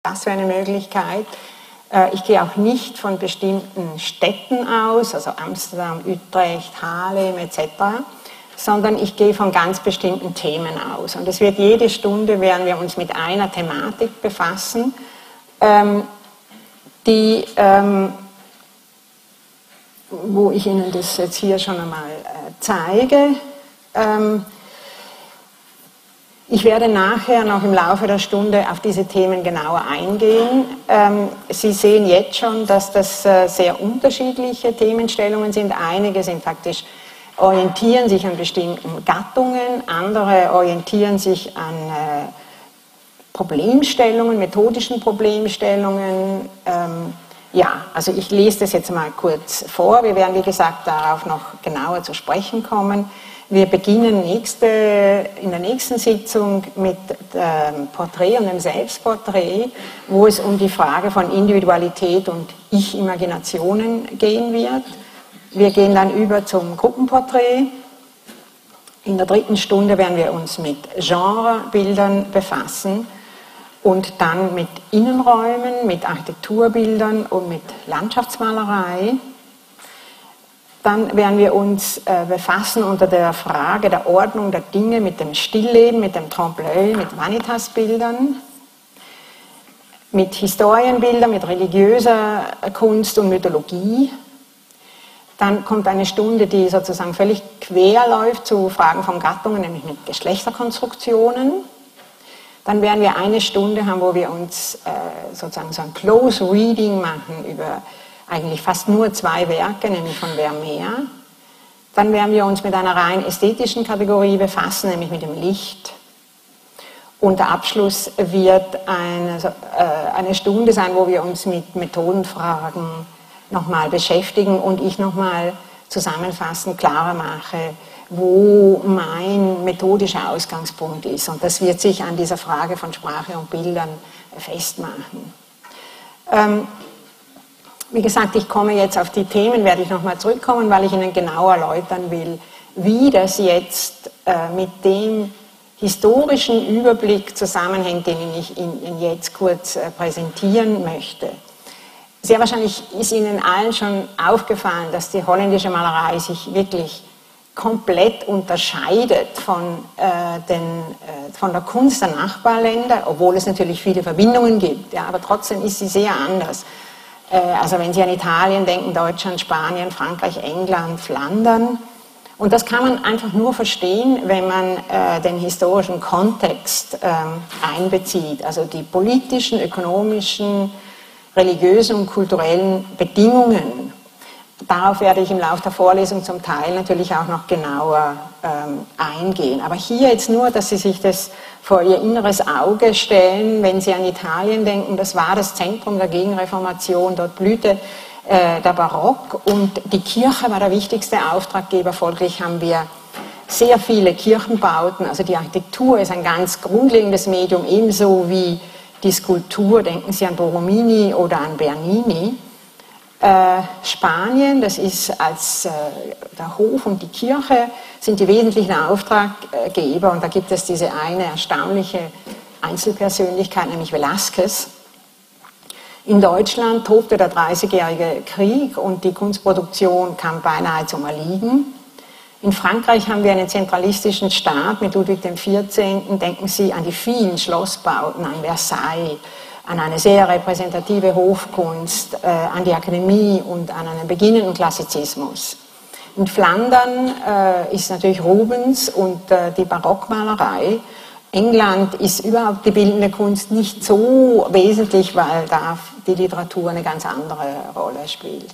das wäre eine Möglichkeit. Ich gehe auch nicht von bestimmten Städten aus, also Amsterdam, Utrecht, Haarlem etc., sondern ich gehe von ganz bestimmten Themen aus. Und es wird jede Stunde, werden wir uns mit einer Thematik befassen, wo ich Ihnen das jetzt hier schon einmal zeige. Ich werde nachher noch im Laufe der Stunde auf diese Themen genauer eingehen. Sie sehen jetzt schon, dass das sehr unterschiedliche Themenstellungen sind. Einige sind faktisch, orientieren sich an bestimmten Gattungen, andere orientieren sich an Problemstellungen, methodischen Problemstellungen. Ja, also ich lese das jetzt mal kurz vor. Wir werden, wie gesagt, darauf noch genauer zu sprechen kommen. Wir beginnen in der nächsten Sitzung mit dem Porträt und dem Selbstporträt, wo es um die Frage von Individualität und Ich-Imaginationen gehen wird. Wir gehen dann über zum Gruppenporträt. In der dritten Stunde werden wir uns mit Genrebildern befassen und dann mit Innenräumen, mit Architekturbildern und mit Landschaftsmalerei. Dann werden wir uns befassen unter der Frage der Ordnung der Dinge mit dem Stillleben, mit dem Trompe-l'œil, mit Vanitas-Bildern, mit Historienbildern, mit religiöser Kunst und Mythologie. Dann kommt eine Stunde, die sozusagen völlig quer läuft zu Fragen von Gattungen, nämlich mit Geschlechterkonstruktionen. Dann werden wir eine Stunde haben, wo wir uns sozusagen so ein Close Reading machen über eigentlich fast nur 2 Werke, nämlich von Vermeer. Dann werden wir uns mit einer rein ästhetischen Kategorie befassen, nämlich mit dem Licht. Und der Abschluss wird eine Stunde sein, wo wir uns mit Methodenfragen nochmal beschäftigen und ich nochmal zusammenfassend klarer mache, wo mein methodischer Ausgangspunkt ist. Und das wird sich an dieser Frage von Sprache und Bildern festmachen. Wie gesagt, ich komme jetzt auf die Themen, werde ich nochmal zurückkommen, weil ich Ihnen genau erläutern will, wie das jetzt mit dem historischen Überblick zusammenhängt, den ich Ihnen jetzt kurz präsentieren möchte. Sehr wahrscheinlich ist Ihnen allen schon aufgefallen, dass die holländische Malerei sich wirklich komplett unterscheidet von der Kunst der Nachbarländer, obwohl es natürlich viele Verbindungen gibt, ja, aber trotzdem ist sie sehr anders. Also wenn Sie an Italien denken, Deutschland, Spanien, Frankreich, England, Flandern. Und das kann man einfach nur verstehen, wenn man den historischen Kontext einbezieht, also die politischen, ökonomischen, religiösen und kulturellen Bedingungen. Darauf werde ich im Laufe der Vorlesung zum Teil natürlich auch noch genauer eingehen. Aber hier jetzt nur, dass Sie sich das vor Ihr inneres Auge stellen, wenn Sie an Italien denken, das war das Zentrum der Gegenreformation, dort blühte der Barock und die Kirche war der wichtigste Auftraggeber. Folglich haben wir sehr viele Kirchenbauten, also die Architektur ist ein ganz grundlegendes Medium, ebenso wie die Skulptur, denken Sie an Borromini oder an Bernini. Spanien, das ist als der Hof und die Kirche sind die wesentlichen Auftraggeber und da gibt es diese eine erstaunliche Einzelpersönlichkeit, nämlich Velázquez. In Deutschland tobte der 30-jährige Krieg und die Kunstproduktion kam beinahe zum Erliegen. In Frankreich haben wir einen zentralistischen Staat mit Ludwig XIV. Denken Sie an die vielen Schlossbauten, an Versailles, an eine sehr repräsentative Hofkunst, an die Akademie und an einen beginnenden Klassizismus. In Flandern ist natürlich Rubens und die Barockmalerei. England ist überhaupt die bildende Kunst nicht so wesentlich, weil da die Literatur eine ganz andere Rolle spielt.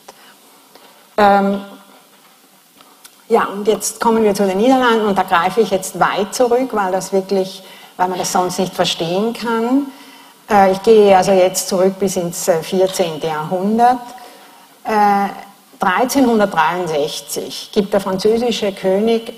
Ja, und jetzt kommen wir zu den Niederlanden und da greife ich jetzt weit zurück, weil man das sonst nicht verstehen kann. Ich gehe also jetzt zurück bis ins 14. Jahrhundert. 1363 gibt der französische König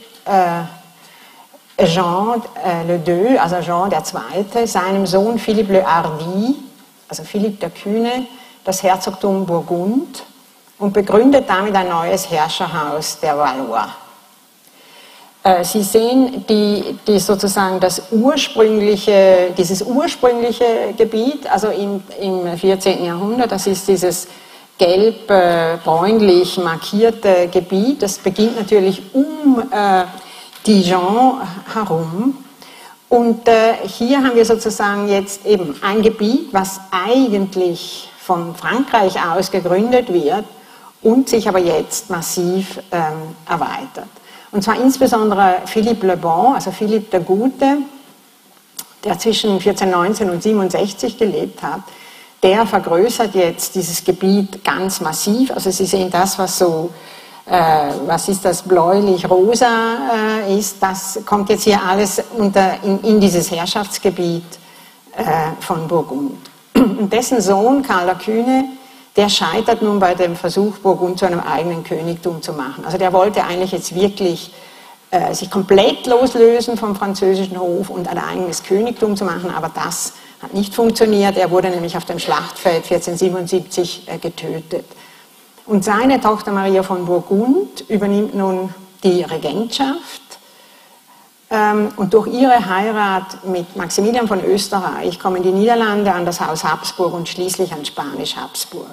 Jean le II, also Jean II., seinem Sohn Philippe le Hardi, also Philipp der Kühne, das Herzogtum Burgund und begründet damit ein neues Herrscherhaus der Valois. Sie sehen sozusagen dieses ursprüngliche Gebiet, also im 14. Jahrhundert, das ist dieses gelb-bräunlich markierte Gebiet, das beginnt natürlich um Dijon herum. Und hier haben wir sozusagen jetzt eben ein Gebiet, was eigentlich von Frankreich aus gegründet wird und sich aber jetzt massiv erweitert. Und zwar insbesondere Philippe le Bon, also Philipp der Gute, der zwischen 1419 und 67 gelebt hat, der vergrößert jetzt dieses Gebiet ganz massiv. Also Sie sehen das, was ist das, bläulich-rosa ist, das kommt jetzt hier alles in dieses Herrschaftsgebiet von Burgund. Und dessen Sohn, Karl der Kühne, der scheitert nun bei dem Versuch, Burgund zu einem eigenen Königtum zu machen. Also der wollte eigentlich jetzt wirklich sich komplett loslösen vom französischen Hof und ein eigenes Königtum zu machen, aber das hat nicht funktioniert. Er wurde nämlich auf dem Schlachtfeld 1477 getötet. Und seine Tochter Maria von Burgund übernimmt nun die Regentschaft und durch ihre Heirat mit Maximilian von Österreich kommen die Niederlande an das Haus Habsburg und schließlich an Spanisch-Habsburg.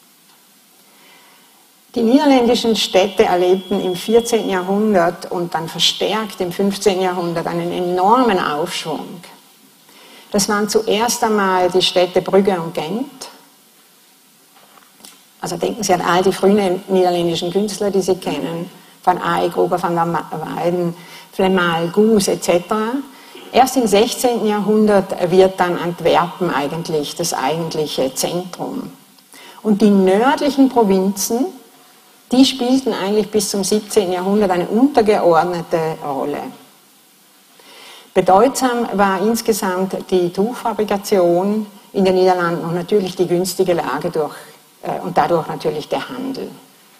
Die niederländischen Städte erlebten im 14. Jahrhundert und dann verstärkt im 15. Jahrhundert einen enormen Aufschwung. Das waren zuerst einmal die Städte Brügge und Gent. Also denken Sie an all die frühen niederländischen Künstler, die Sie kennen, Van Eyck, Roger van der Weyden, Flemal, Goes etc. Erst im 16. Jahrhundert wird dann Antwerpen eigentlich das eigentliche Zentrum. Und die nördlichen Provinzen, die spielten eigentlich bis zum 17. Jahrhundert eine untergeordnete Rolle. Bedeutsam war insgesamt die Tuchfabrikation in den Niederlanden und natürlich die günstige Lage und dadurch natürlich der Handel.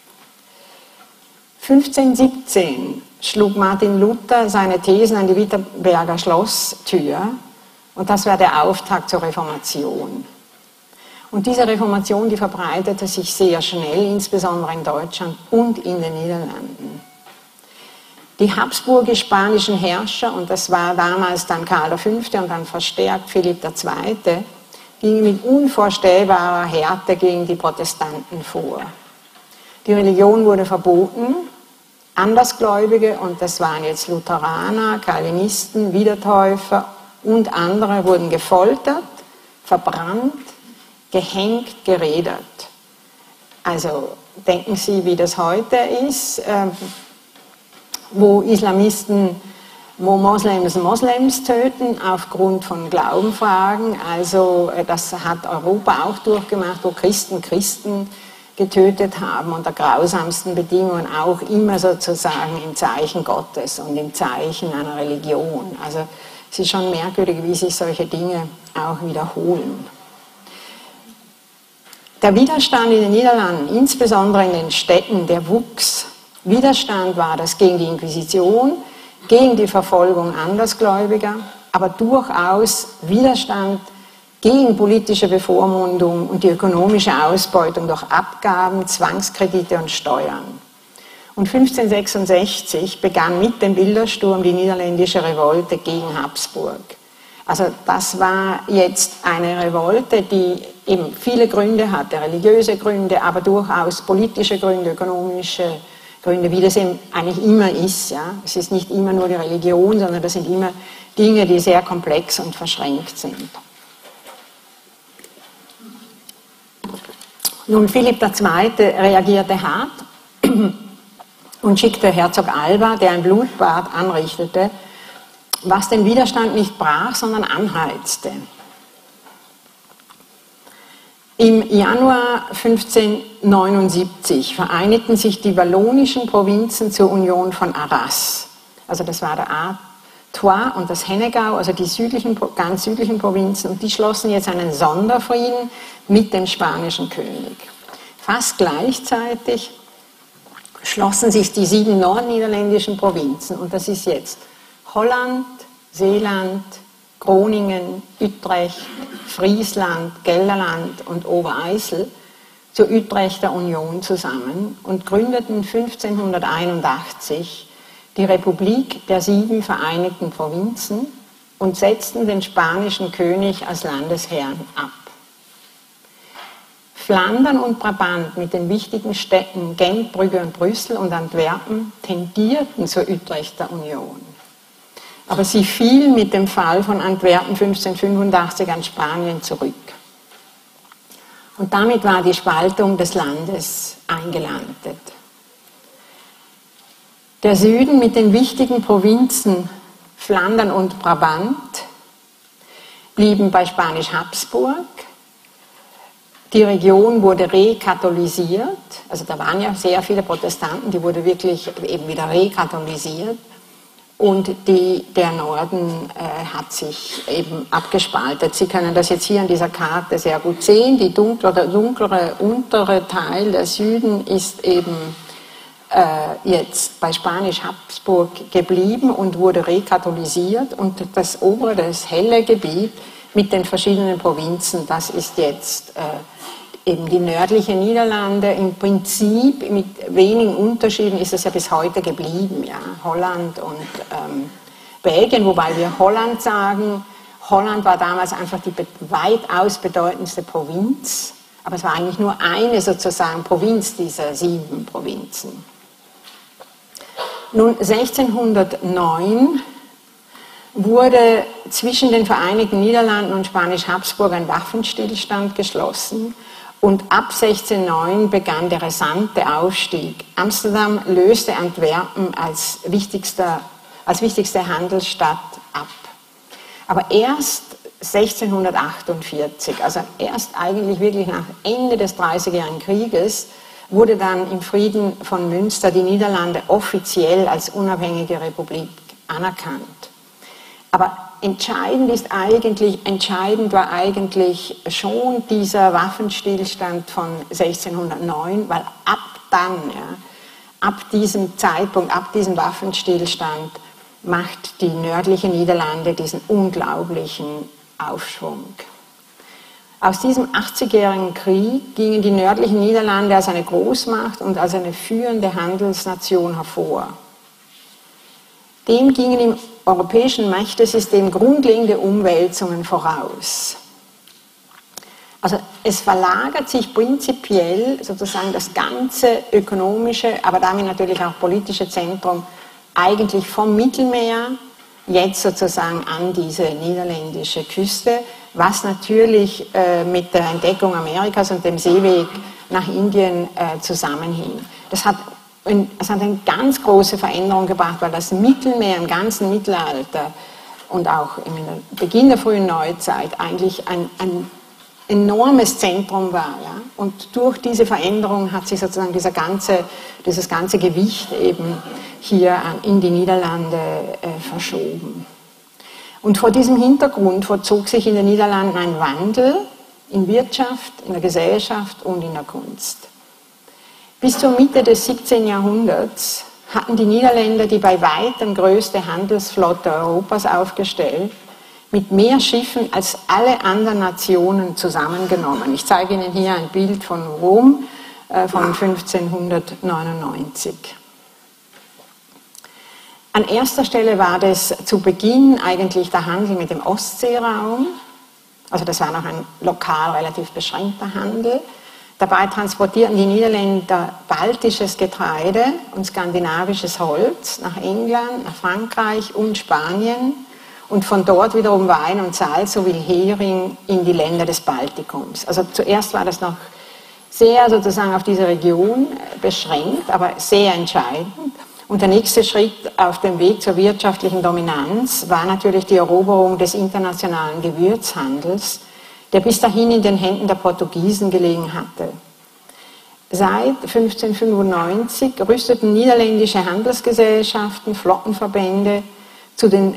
1517 schlug Martin Luther seine Thesen an die Wittenberger Schlosstür und das war der Auftakt zur Reformation. Und diese Reformation, die verbreitete sich sehr schnell, insbesondere in Deutschland und in den Niederlanden. Die habsburgisch-spanischen Herrscher, und das war damals dann Karl V. und dann verstärkt Philipp II., gingen mit unvorstellbarer Härte gegen die Protestanten vor. Die Religion wurde verboten, Andersgläubige, und das waren jetzt Lutheraner, Calvinisten, Wiedertäufer und andere, wurden gefoltert, verbrannt, gehängt, gerädert. Also denken Sie, wie das heute ist, wo Moslems töten aufgrund von Glaubenfragen. Also das hat Europa auch durchgemacht, wo Christen getötet haben unter grausamsten Bedingungen, auch immer sozusagen im Zeichen Gottes und im Zeichen einer Religion. Also es ist schon merkwürdig, wie sich solche Dinge auch wiederholen. Der Widerstand in den Niederlanden, insbesondere in den Städten, der wuchs. Widerstand war das gegen die Inquisition, gegen die Verfolgung Andersgläubiger, aber durchaus Widerstand gegen politische Bevormundung und die ökonomische Ausbeutung durch Abgaben, Zwangskredite und Steuern. Und 1566 begann mit dem Bildersturm die niederländische Revolte gegen Habsburg. Also das war jetzt eine Revolte, die eben viele Gründe hatte, religiöse Gründe, aber durchaus politische Gründe, ökonomische Gründe, wie das eben eigentlich immer ist. Ja. Es ist nicht immer nur die Religion, sondern das sind immer Dinge, die sehr komplex und verschränkt sind. Nun, Philipp II. Reagierte hart und schickte Herzog Alba, der ein Blutbad anrichtete, was den Widerstand nicht brach, sondern anheizte. Im Januar 1579 vereinigten sich die wallonischen Provinzen zur Union von Arras. Also das war der Artois und das Hennegau, also die ganz südlichen Provinzen, und die schlossen jetzt einen Sonderfrieden mit dem spanischen König. Fast gleichzeitig schlossen sich die 7 nordniederländischen Provinzen, und das ist jetzt Holland, Seeland, Groningen, Utrecht, Friesland, Gelderland und Obereisel zur Utrechter Union zusammen und gründeten 1581 die Republik der 7 Vereinigten Provinzen und setzten den spanischen König als Landesherrn ab. Flandern und Brabant mit den wichtigen Städten Gent, Brügge und Brüssel und Antwerpen tendierten zur Utrechter Union. Aber sie fiel mit dem Fall von Antwerpen 1585 an Spanien zurück. Und damit war die Spaltung des Landes eingeleitet. Der Süden mit den wichtigen Provinzen Flandern und Brabant blieben bei Spanisch-Habsburg. Die Region wurde rekatholisiert, also da waren ja sehr viele Protestanten, die wurde wirklich eben wieder rekatholisiert. Und der Norden hat sich eben abgespaltet. Sie können das jetzt hier an dieser Karte sehr gut sehen. Die dunklere untere Teil, der Süden, ist eben jetzt bei Spanisch-Habsburg geblieben und wurde rekatholisiert. Und das obere, das helle Gebiet mit den verschiedenen Provinzen, das ist jetzt eben die nördliche Niederlande. Im Prinzip mit wenigen Unterschieden ist es ja bis heute geblieben, ja? Holland und Belgien, wobei wir Holland sagen. Holland war damals einfach die weitaus bedeutendste Provinz, aber es war eigentlich nur eine sozusagen Provinz dieser 7 Provinzen. Nun, 1609 wurde zwischen den Vereinigten Niederlanden und Spanisch-Habsburg ein Waffenstillstand geschlossen. Und ab 1609 begann der rasante Aufstieg. Amsterdam löste Antwerpen als wichtigste Handelsstadt ab. Aber erst 1648, also erst eigentlich wirklich nach Ende des Dreißigjährigen Krieges, wurde dann im Frieden von Münster die Niederlande offiziell als unabhängige Republik anerkannt. Aber entscheidend war eigentlich schon dieser Waffenstillstand von 1609, weil ab dann, ja, ab diesem Zeitpunkt, ab diesem Waffenstillstand, macht die nördliche Niederlande diesen unglaublichen Aufschwung. Aus diesem 80-jährigen Krieg gingen die nördlichen Niederlande als eine Großmacht und als eine führende Handelsnation hervor. Dem gingen im europäischen Mächtesystem grundlegende Umwälzungen voraus. Also es verlagert sich prinzipiell sozusagen das ganze ökonomische, aber damit natürlich auch politische Zentrum eigentlich vom Mittelmeer jetzt sozusagen an diese niederländische Küste, was natürlich mit der Entdeckung Amerikas und dem Seeweg nach Indien zusammenhing. Es hat eine ganz große Veränderung gebracht, weil das Mittelmeer im ganzen Mittelalter und auch im Beginn der frühen Neuzeit eigentlich ein enormes Zentrum war. Ja? Und durch diese Veränderung hat sich sozusagen dieses ganze Gewicht eben hier in die Niederlande verschoben. Und vor diesem Hintergrund vollzog sich in den Niederlanden ein Wandel in Wirtschaft, in der Gesellschaft und in der Kunst. Bis zur Mitte des 17. Jahrhunderts hatten die Niederländer die bei weitem größte Handelsflotte Europas aufgestellt, mit mehr Schiffen als alle anderen Nationen zusammengenommen. Ich zeige Ihnen hier ein Bild von Rom von 1599. An erster Stelle war das zu Beginn eigentlich der Handel mit dem Ostseeraum. Also das war noch ein lokal relativ beschränkter Handel. Dabei transportierten die Niederländer baltisches Getreide und skandinavisches Holz nach England, nach Frankreich und Spanien und von dort wiederum Wein und Salz sowie Hering in die Länder des Baltikums. Also zuerst war das noch sehr sozusagen auf diese Region beschränkt, aber sehr entscheidend. Und der nächste Schritt auf dem Weg zur wirtschaftlichen Dominanz war natürlich die Eroberung des internationalen Gewürzhandels, der bis dahin in den Händen der Portugiesen gelegen hatte. Seit 1595 rüsteten niederländische Handelsgesellschaften, Flottenverbände zu den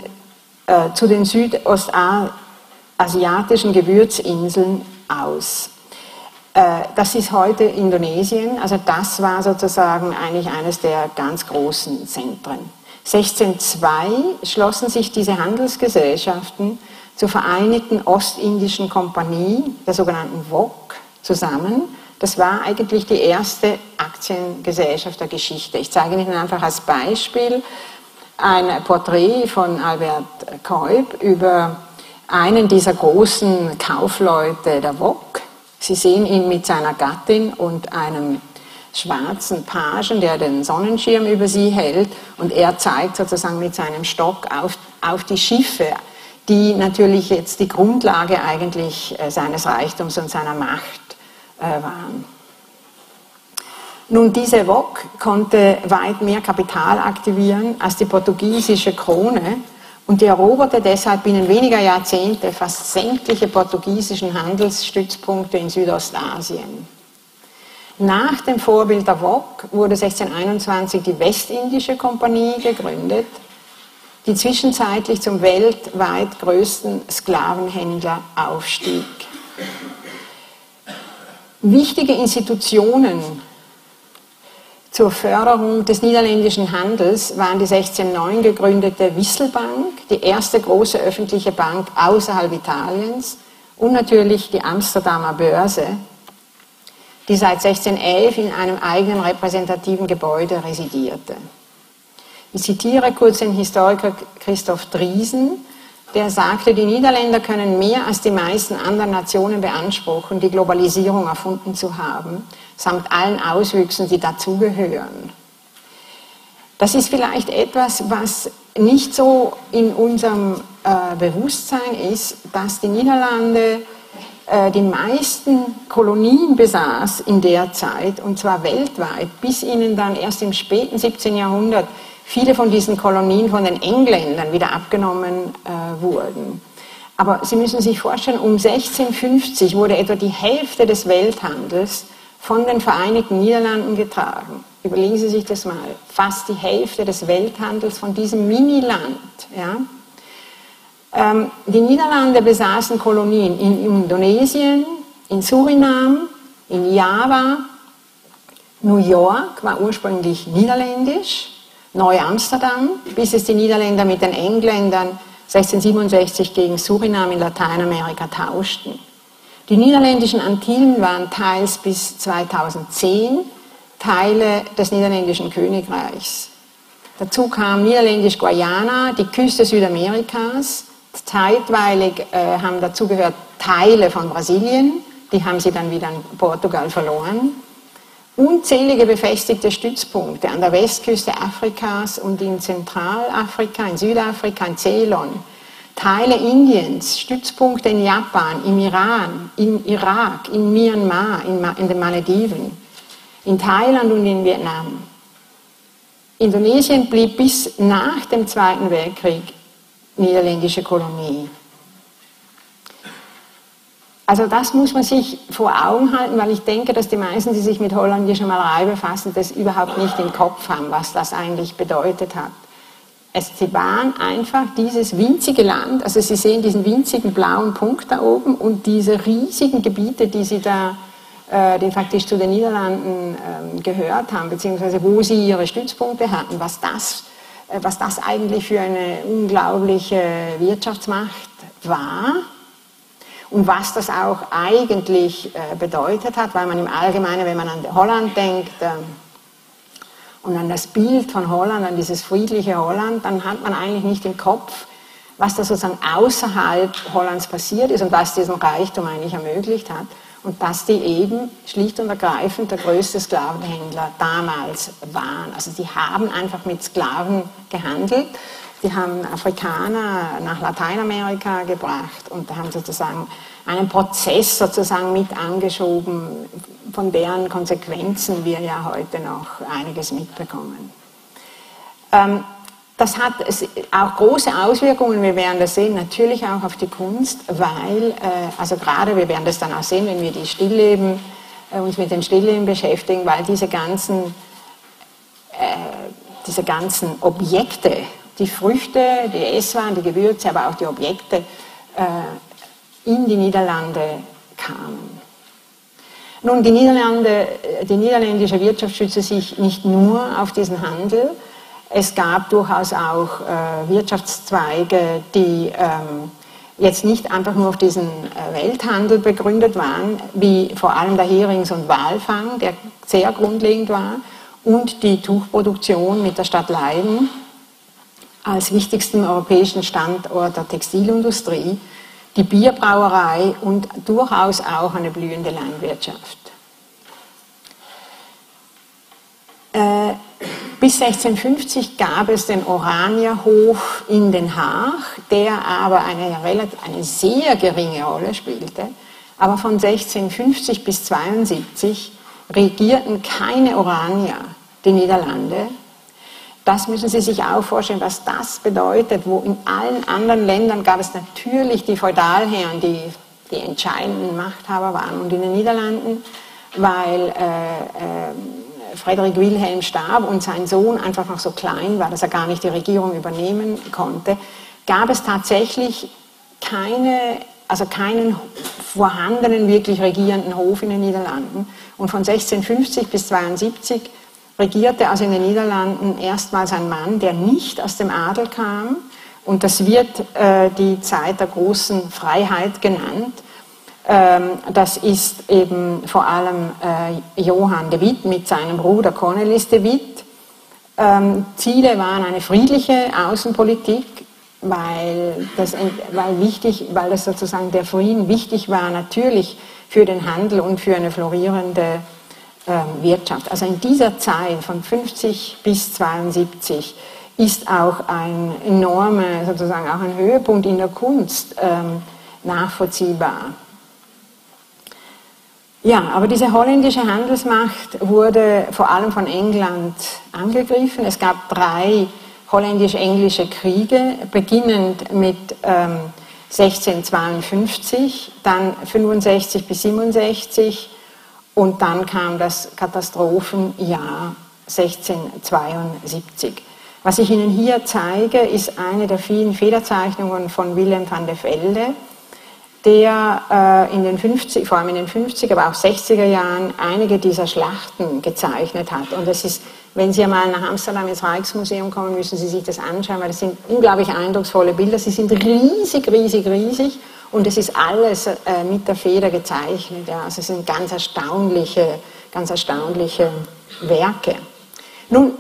südostasiatischen Gewürzinseln aus. Das ist heute Indonesien, also das war sozusagen eigentlich eines der ganz großen Zentren. 1602 schlossen sich diese Handelsgesellschaften zur Vereinigten Ostindischen Kompanie, der sogenannten VOC, zusammen. Das war eigentlich die erste Aktiengesellschaft der Geschichte. Ich zeige Ihnen einfach als Beispiel ein Porträt von Albert Kuyp über einen dieser großen Kaufleute der Vogue. Sie sehen ihn mit seiner Gattin und einem schwarzen Pagen, der den Sonnenschirm über sie hält, und er zeigt sozusagen mit seinem Stock auf die Schiffe, die natürlich jetzt die Grundlage eigentlich seines Reichtums und seiner Macht waren. Nun, diese Vogue konnte weit mehr Kapital aktivieren als die portugiesische Krone und die eroberte deshalb binnen weniger Jahrzehnte fast sämtliche portugiesischen Handelsstützpunkte in Südostasien. Nach dem Vorbild der Vogue wurde 1621 die Westindische Kompanie gegründet, die zwischenzeitlich zum weltweit größten Sklavenhändler aufstieg. Wichtige Institutionen zur Förderung des niederländischen Handels waren die 1609 gegründete Wisselbank, die erste große öffentliche Bank außerhalb Italiens, und natürlich die Amsterdamer Börse, die seit 1611 in einem eigenen repräsentativen Gebäude residierte. Ich zitiere kurz den Historiker Christoph Driesen, der sagte, die Niederländer können mehr als die meisten anderen Nationen beanspruchen, die Globalisierung erfunden zu haben, samt allen Auswüchsen, die dazugehören. Das ist vielleicht etwas, was nicht so in unserem Bewusstsein ist, dass die Niederlande die meisten Kolonien besaß in der Zeit, und zwar weltweit, bis ihnen dann erst im späten 17. Jahrhundert viele von diesen Kolonien von den Engländern wieder abgenommen wurden. Aber Sie müssen sich vorstellen, um 1650 wurde etwa die Hälfte des Welthandels von den Vereinigten Niederlanden getragen. Überlegen Sie sich das mal, fast die Hälfte des Welthandels von diesem Miniland. Ja? Die Niederlande besaßen Kolonien in Indonesien, in Suriname, in Java, New York war ursprünglich niederländisch, Neu-Amsterdam, bis es die Niederländer mit den Engländern 1667 gegen Suriname in Lateinamerika tauschten. Die niederländischen Antillen waren teils bis 2010 Teile des niederländischen Königreichs. Dazu kam Niederländisch-Guayana, die Küste Südamerikas. Zeitweilig haben dazu gehört Teile von Brasilien, die haben sie dann wieder an Portugal verloren. Unzählige befestigte Stützpunkte an der Westküste Afrikas und in Zentralafrika, in Südafrika, in Ceylon. Teile Indiens, Stützpunkte in Japan, im Iran, im Irak, in Myanmar, in den Malediven, in Thailand und in Vietnam. Indonesien blieb bis nach dem Zweiten Weltkrieg niederländische Kolonie. Also das muss man sich vor Augen halten, weil ich denke, dass die meisten, die sich mit holländischer Malerei befassen, das überhaupt nicht im Kopf haben, was das eigentlich bedeutet hat. Sie waren einfach dieses winzige Land, also Sie sehen diesen winzigen blauen Punkt da oben und diese riesigen Gebiete, die Sie da, die faktisch zu den Niederlanden gehört haben, beziehungsweise wo Sie Ihre Stützpunkte hatten, was das eigentlich für eine unglaubliche Wirtschaftsmacht war und was das auch eigentlich bedeutet hat, weil man im Allgemeinen, wenn man an Holland denkt und an das Bild von Holland, an dieses friedliche Holland, dann hat man eigentlich nicht im Kopf, was da sozusagen außerhalb Hollands passiert ist und was diesen Reichtum eigentlich ermöglicht hat. Und dass die eben schlicht und ergreifend der größte Sklavenhändler damals waren. Also die haben einfach mit Sklaven gehandelt. Die haben Afrikaner nach Lateinamerika gebracht und haben sozusagen einen Prozess sozusagen mit angeschoben, von deren Konsequenzen wir ja heute noch einiges mitbekommen. Das hat auch große Auswirkungen, wir werden das sehen, natürlich auch auf die Kunst, weil, also gerade, wir werden das dann auch sehen, wenn wir uns mit den Stillleben beschäftigen, weil diese ganzen Objekte, die Früchte, die Esswaren, die Gewürze, aber auch die Objekte in die Niederlande kamen. Nun, die niederländische Wirtschaft stützte sich nicht nur auf diesen Handel. Es gab durchaus auch Wirtschaftszweige, die jetzt nicht einfach nur auf diesen Welthandel begründet waren, wie vor allem der Herings- und Walfang, der sehr grundlegend war, und die Tuchproduktion mit der Stadt Leiden als wichtigsten europäischen Standort der Textilindustrie, die Bierbrauerei und durchaus auch eine blühende Landwirtschaft. Bis 1650 gab es den Oranierhof in Den Haag, der aber eine sehr geringe Rolle spielte. Aber von 1650 bis 1972 regierten keine Oranier die Niederlande. Das müssen Sie sich auch vorstellen, was das bedeutet, wo in allen anderen Ländern gab es natürlich die Feudalherren, die entscheidenden Machthaber waren. Und in den Niederlanden, weil Frederik Wilhelm starb und sein Sohn einfach noch so klein war, dass er gar nicht die Regierung übernehmen konnte, gab es tatsächlich keinen vorhandenen, wirklich regierenden Hof in den Niederlanden. Und von 1650 bis 1972 regierte also in den Niederlanden erstmals ein Mann, der nicht aus dem Adel kam. Und das wird die Zeit der großen Freiheit genannt. Das ist eben vor allem Johan de Witt mit seinem Bruder Cornelis de Witt. Ziele waren eine friedliche Außenpolitik, weil das sozusagen der Frieden wichtig war, natürlich für den Handel und für eine florierende Wirtschaft. Also in dieser Zeit von 50 bis 72 ist auch ein enormer, sozusagen auch ein Höhepunkt in der Kunst nachvollziehbar. Ja, aber diese holländische Handelsmacht wurde vor allem von England angegriffen. Es gab 3 holländisch-englische Kriege, beginnend mit 1652, dann 65 bis 67 und dann kam das Katastrophenjahr 1672. Was ich Ihnen hier zeige, ist eine der vielen Federzeichnungen von Willem van de Velde, der vor allem in den 50er, aber auch 60er Jahren einige dieser Schlachten gezeichnet hat. Und das ist, wenn Sie einmal nach Amsterdam ins Rijksmuseum kommen, müssen Sie sich das anschauen, weil das sind unglaublich eindrucksvolle Bilder. Sie sind riesig, riesig, riesig und es ist alles mit der Feder gezeichnet. Ja. Also es sind ganz erstaunliche Werke. Nun,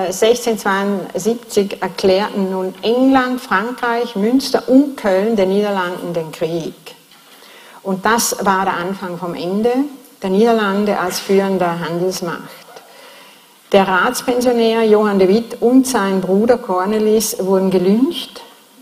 1672 erklärten nun England, Frankreich, Münster und Köln den Niederlanden den Krieg. Und das war der Anfang vom Ende der Niederlande als führender Handelsmacht. Der Ratspensionär Johan de Witt und sein Bruder Cornelis wurden gelyncht,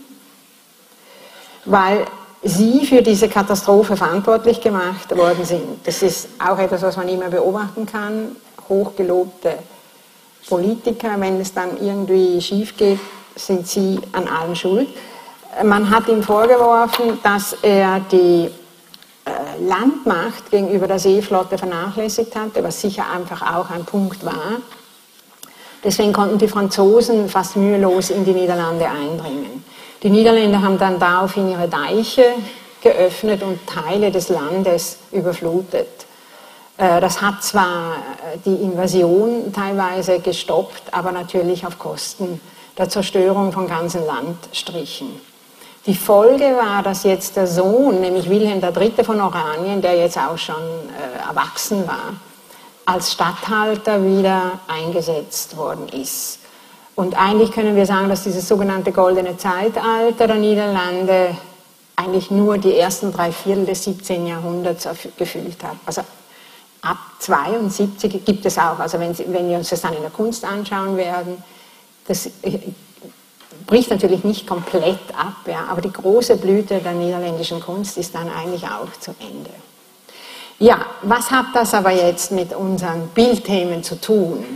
weil sie für diese Katastrophe verantwortlich gemacht worden sind. Das ist auch etwas, was man immer beobachten kann. Hochgelobte Politiker, wenn es dann irgendwie schief geht, sind sie an allem schuld. Man hat ihm vorgeworfen, dass er die Landmacht gegenüber der Seeflotte vernachlässigt hatte, was sicher einfach auch ein Punkt war. Deswegen konnten die Franzosen fast mühelos in die Niederlande eindringen. Die Niederländer haben dann daraufhin ihre Deiche geöffnet und Teile des Landes überflutet. Das hat zwar die Invasion teilweise gestoppt, aber natürlich auf Kosten der Zerstörung von ganzen Landstrichen. Die Folge war, dass jetzt der Sohn, nämlich Wilhelm III. Von Oranien, der jetzt auch schon erwachsen war, als Statthalter wieder eingesetzt worden ist. Und eigentlich können wir sagen, dass dieses sogenannte goldene Zeitalter der Niederlande eigentlich nur die ersten 3/4 des 17. Jahrhunderts gefüllt hat. Also ab 72 gibt es auch, also wenn wir uns das dann in der Kunst anschauen werden, das bricht natürlich nicht komplett ab, ja, aber die große Blüte der niederländischen Kunst ist dann eigentlich auch zu Ende. Ja, was hat das aber jetzt mit unseren Bildthemen zu tun?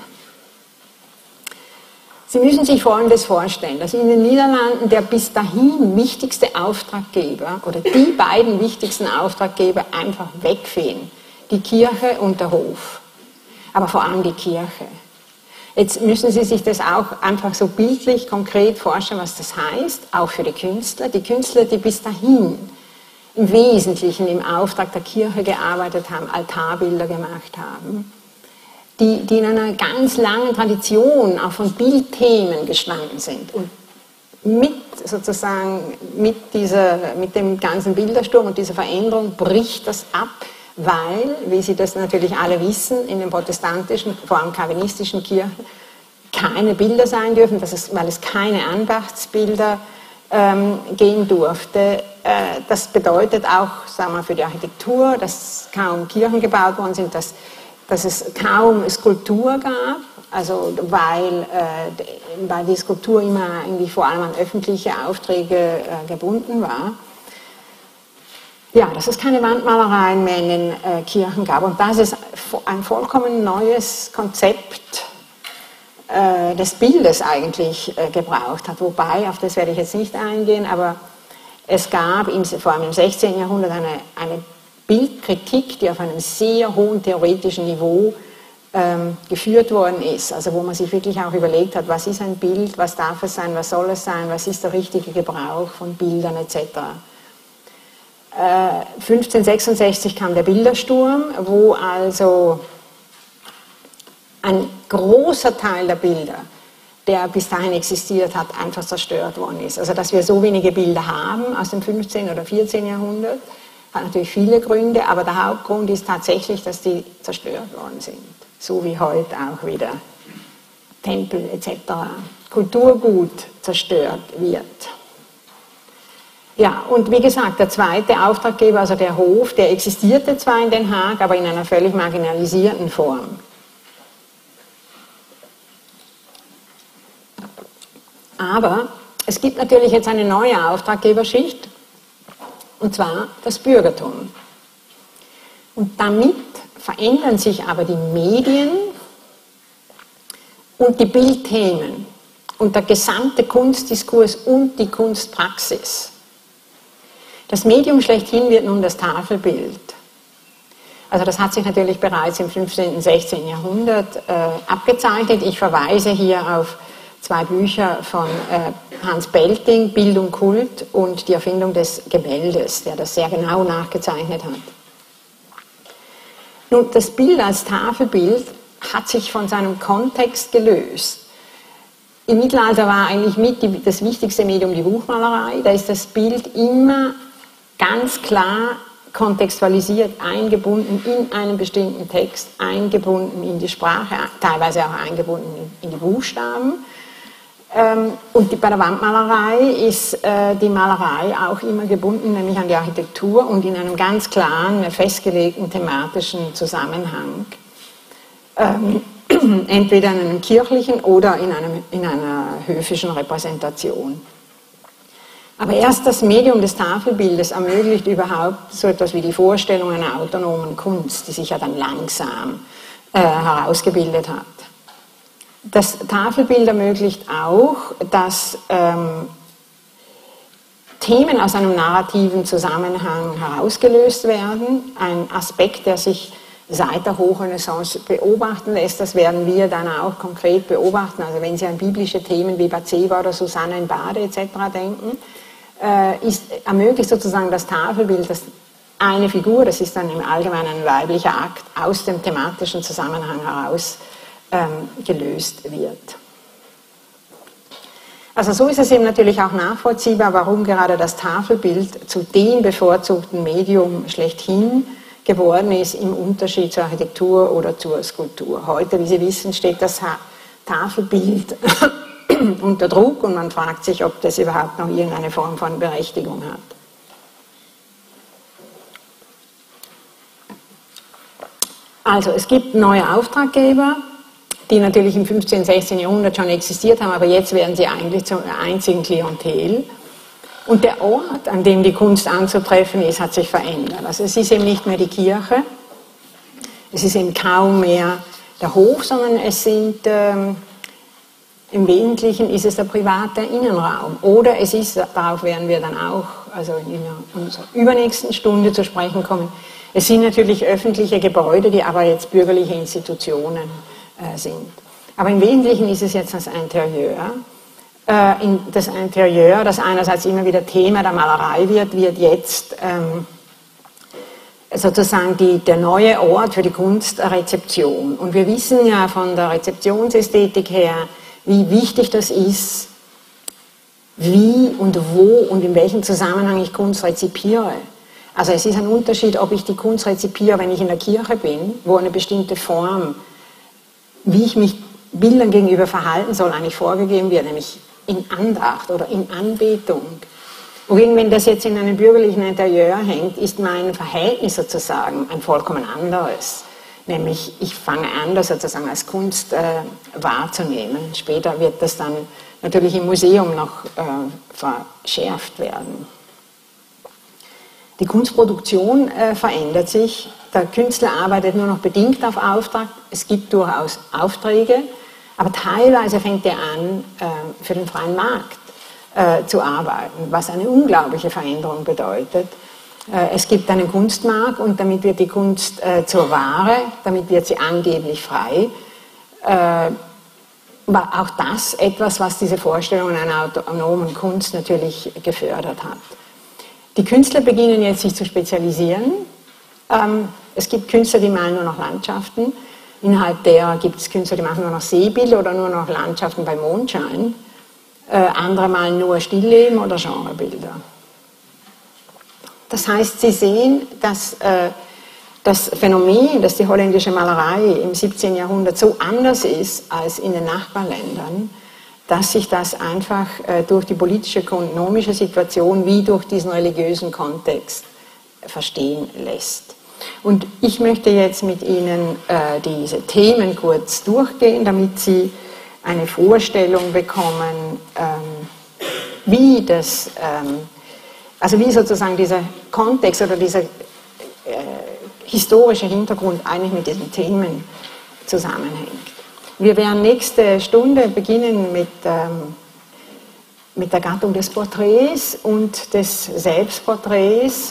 Sie müssen sich Folgendes vorstellen, dass in den Niederlanden der bis dahin wichtigste Auftraggeber oder die beiden wichtigsten Auftraggeber einfach wegfielen. Die Kirche und der Hof, aber vor allem die Kirche. Jetzt müssen Sie sich das auch einfach so bildlich, konkret vorstellen, was das heißt, auch für die Künstler. Die Künstler, die bis dahin im Wesentlichen im Auftrag der Kirche gearbeitet haben, Altarbilder gemacht haben, die in einer ganz langen Tradition auch von Bildthemen gestanden sind. Und mit dem ganzen Bildersturm und dieser Veränderung bricht das ab, weil, wie Sie das natürlich alle wissen, in den protestantischen, vor allem calvinistischen Kirchen keine Bilder sein dürfen, weil es keine Andachtsbilder geben durfte. Das bedeutet auch, sagen wir, für die Architektur, dass kaum Kirchen gebaut worden sind, dass es kaum Skulptur gab, also weil die Skulptur immer eigentlich vor allem an öffentliche Aufträge gebunden war. Ja, dass es keine Wandmalereien mehr in den Kirchen gab und dass es ein vollkommen neues Konzept des Bildes eigentlich gebraucht hat. Wobei, auf das werde ich jetzt nicht eingehen, aber es gab vor allem im 16. Jahrhundert eine Bildkritik, die auf einem sehr hohen theoretischen Niveau geführt worden ist. Also wo man sich wirklich auch überlegt hat, was ist ein Bild, was darf es sein, was soll es sein, was ist der richtige Gebrauch von Bildern etc. 1566 kam der Bildersturm, wo also ein großer Teil der Bilder, der bis dahin existiert hat, einfach zerstört worden ist. Also dass wir so wenige Bilder haben aus dem 15. oder 14. Jahrhundert, hat natürlich viele Gründe, aber der Hauptgrund ist tatsächlich, dass die zerstört worden sind. So wie heute auch wieder Tempel etc. Kulturgut zerstört wird. Ja, und wie gesagt, der zweite Auftraggeber, also der Hof, der existierte zwar in Den Haag, aber in einer völlig marginalisierten Form. Aber es gibt natürlich jetzt eine neue Auftraggeberschicht, und zwar das Bürgertum. Und damit verändern sich aber die Medien und die Bildthemen und der gesamte Kunstdiskurs und die Kunstpraxis. Das Medium schlechthin wird nun das Tafelbild. Also das hat sich natürlich bereits im 15. und 16. Jahrhundert abgezeichnet. Ich verweise hier auf zwei Bücher von Hans Belting, Bild und Kult und die Erfindung des Gemäldes, der das sehr genau nachgezeichnet hat. Nun, das Bild als Tafelbild hat sich von seinem Kontext gelöst. Im Mittelalter war eigentlich das wichtigste Medium die Buchmalerei. Da ist das Bild immer ganz klar kontextualisiert, eingebunden in einen bestimmten Text, eingebunden in die Sprache, teilweise auch eingebunden in die Buchstaben. Und bei der Wandmalerei ist die Malerei auch immer gebunden, nämlich an die Architektur und in einem ganz klaren, festgelegten thematischen Zusammenhang. Entweder in einem kirchlichen oder in einer höfischen Repräsentation. Aber erst das Medium des Tafelbildes ermöglicht überhaupt so etwas wie die Vorstellung einer autonomen Kunst, die sich ja dann langsam herausgebildet hat. Das Tafelbild ermöglicht auch, dass Themen aus einem narrativen Zusammenhang herausgelöst werden. Ein Aspekt, der sich seit der Hochrenaissance beobachten lässt, das werden wir dann auch konkret beobachten. Also wenn Sie an biblische Themen wie Bathseba oder Susanne in Bade etc. denken, ermöglicht sozusagen das Tafelbild, dass eine Figur, das ist dann im Allgemeinen ein weiblicher Akt, aus dem thematischen Zusammenhang heraus gelöst wird. Also so ist es eben natürlich auch nachvollziehbar, warum gerade das Tafelbild zu dem bevorzugten Medium schlechthin geworden ist, im Unterschied zur Architektur oder zur Skulptur. Heute, wie Sie wissen, steht das Tafelbild unter Druck und man fragt sich, ob das überhaupt noch irgendeine Form von Berechtigung hat. Also es gibt neue Auftraggeber, die natürlich im 15. und 16. Jahrhundert schon existiert haben, aber jetzt werden sie eigentlich zum einzigen Klientel. Und der Ort, an dem die Kunst anzutreffen ist, hat sich verändert. Also es ist eben nicht mehr die Kirche, es ist eben kaum mehr der Hof, sondern es sind, im Wesentlichen ist es der private Innenraum. Oder es ist, darauf werden wir dann auch, also in unserer übernächsten Stunde zu sprechen kommen, es sind natürlich öffentliche Gebäude, die aber jetzt bürgerliche Institutionen sind. Aber im Wesentlichen ist es jetzt das Interieur. Das Interieur, das einerseits immer wieder Thema der Malerei wird jetzt sozusagen der neue Ort für die Kunstrezeption. Und wir wissen ja von der Rezeptionsästhetik her, wie wichtig das ist, wie und wo und in welchem Zusammenhang ich Kunst rezipiere. Also es ist ein Unterschied, ob ich die Kunst rezipiere, wenn ich in der Kirche bin, wo eine bestimmte Form, wie ich mich Bildern gegenüber verhalten soll, eigentlich vorgegeben wird, nämlich in Andacht oder in Anbetung. Wogegen, wenn das jetzt in einem bürgerlichen Interieur hängt, ist mein Verhältnis sozusagen ein vollkommen anderes. Nämlich, ich fange an, das sozusagen als Kunst wahrzunehmen. Später wird das dann natürlich im Museum noch verschärft werden. Die Kunstproduktion verändert sich. Der Künstler arbeitet nur noch bedingt auf Auftrag. Es gibt durchaus Aufträge, aber teilweise fängt er an, für den freien Markt zu arbeiten, was eine unglaubliche Veränderung bedeutet. Es gibt einen Kunstmarkt und damit wird die Kunst zur Ware, damit wird sie angeblich frei. War auch das etwas, was diese Vorstellung einer autonomen Kunst natürlich gefördert hat. Die Künstler beginnen jetzt sich zu spezialisieren. Es gibt Künstler, die malen nur noch Landschaften. Innerhalb derer gibt es Künstler, die machen nur noch Seebilder oder nur noch Landschaften bei Mondschein. Andere malen nur Stillleben oder Genrebilder. Das heißt, Sie sehen, dass das Phänomen, dass die holländische Malerei im 17. Jahrhundert so anders ist als in den Nachbarländern, dass sich das einfach durch die politische, ökonomische Situation wie durch diesen religiösen Kontext verstehen lässt. Und ich möchte jetzt mit Ihnen diese Themen kurz durchgehen, damit Sie eine Vorstellung bekommen, wie das, also wie sozusagen dieser Kontext oder dieser historische Hintergrund eigentlich mit diesen Themen zusammenhängt. Wir werden nächste Stunde beginnen mit der Gattung des Porträts und des Selbstporträts.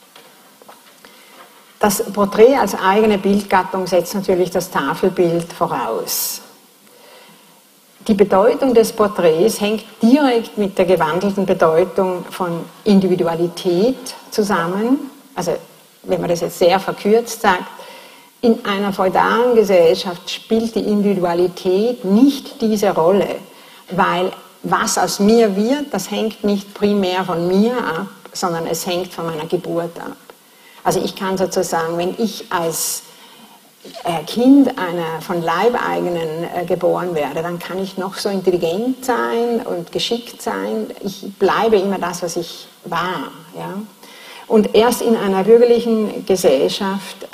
Das Porträt als eigene Bildgattung setzt natürlich das Tafelbild voraus. Die Bedeutung des Porträts hängt direkt mit der gewandelten Bedeutung von Individualität zusammen. Also, wenn man das jetzt sehr verkürzt sagt, in einer feudalen Gesellschaft spielt die Individualität nicht diese Rolle, weil was aus mir wird, das hängt nicht primär von mir ab, sondern es hängt von meiner Geburt ab. Also ich kann sozusagen, wenn ich als Kind einer von Leibeigenen geboren werde, dann kann ich noch so intelligent sein und geschickt sein. Ich bleibe immer das, was ich war. Ja? Und erst in einer bürgerlichen Gesellschaft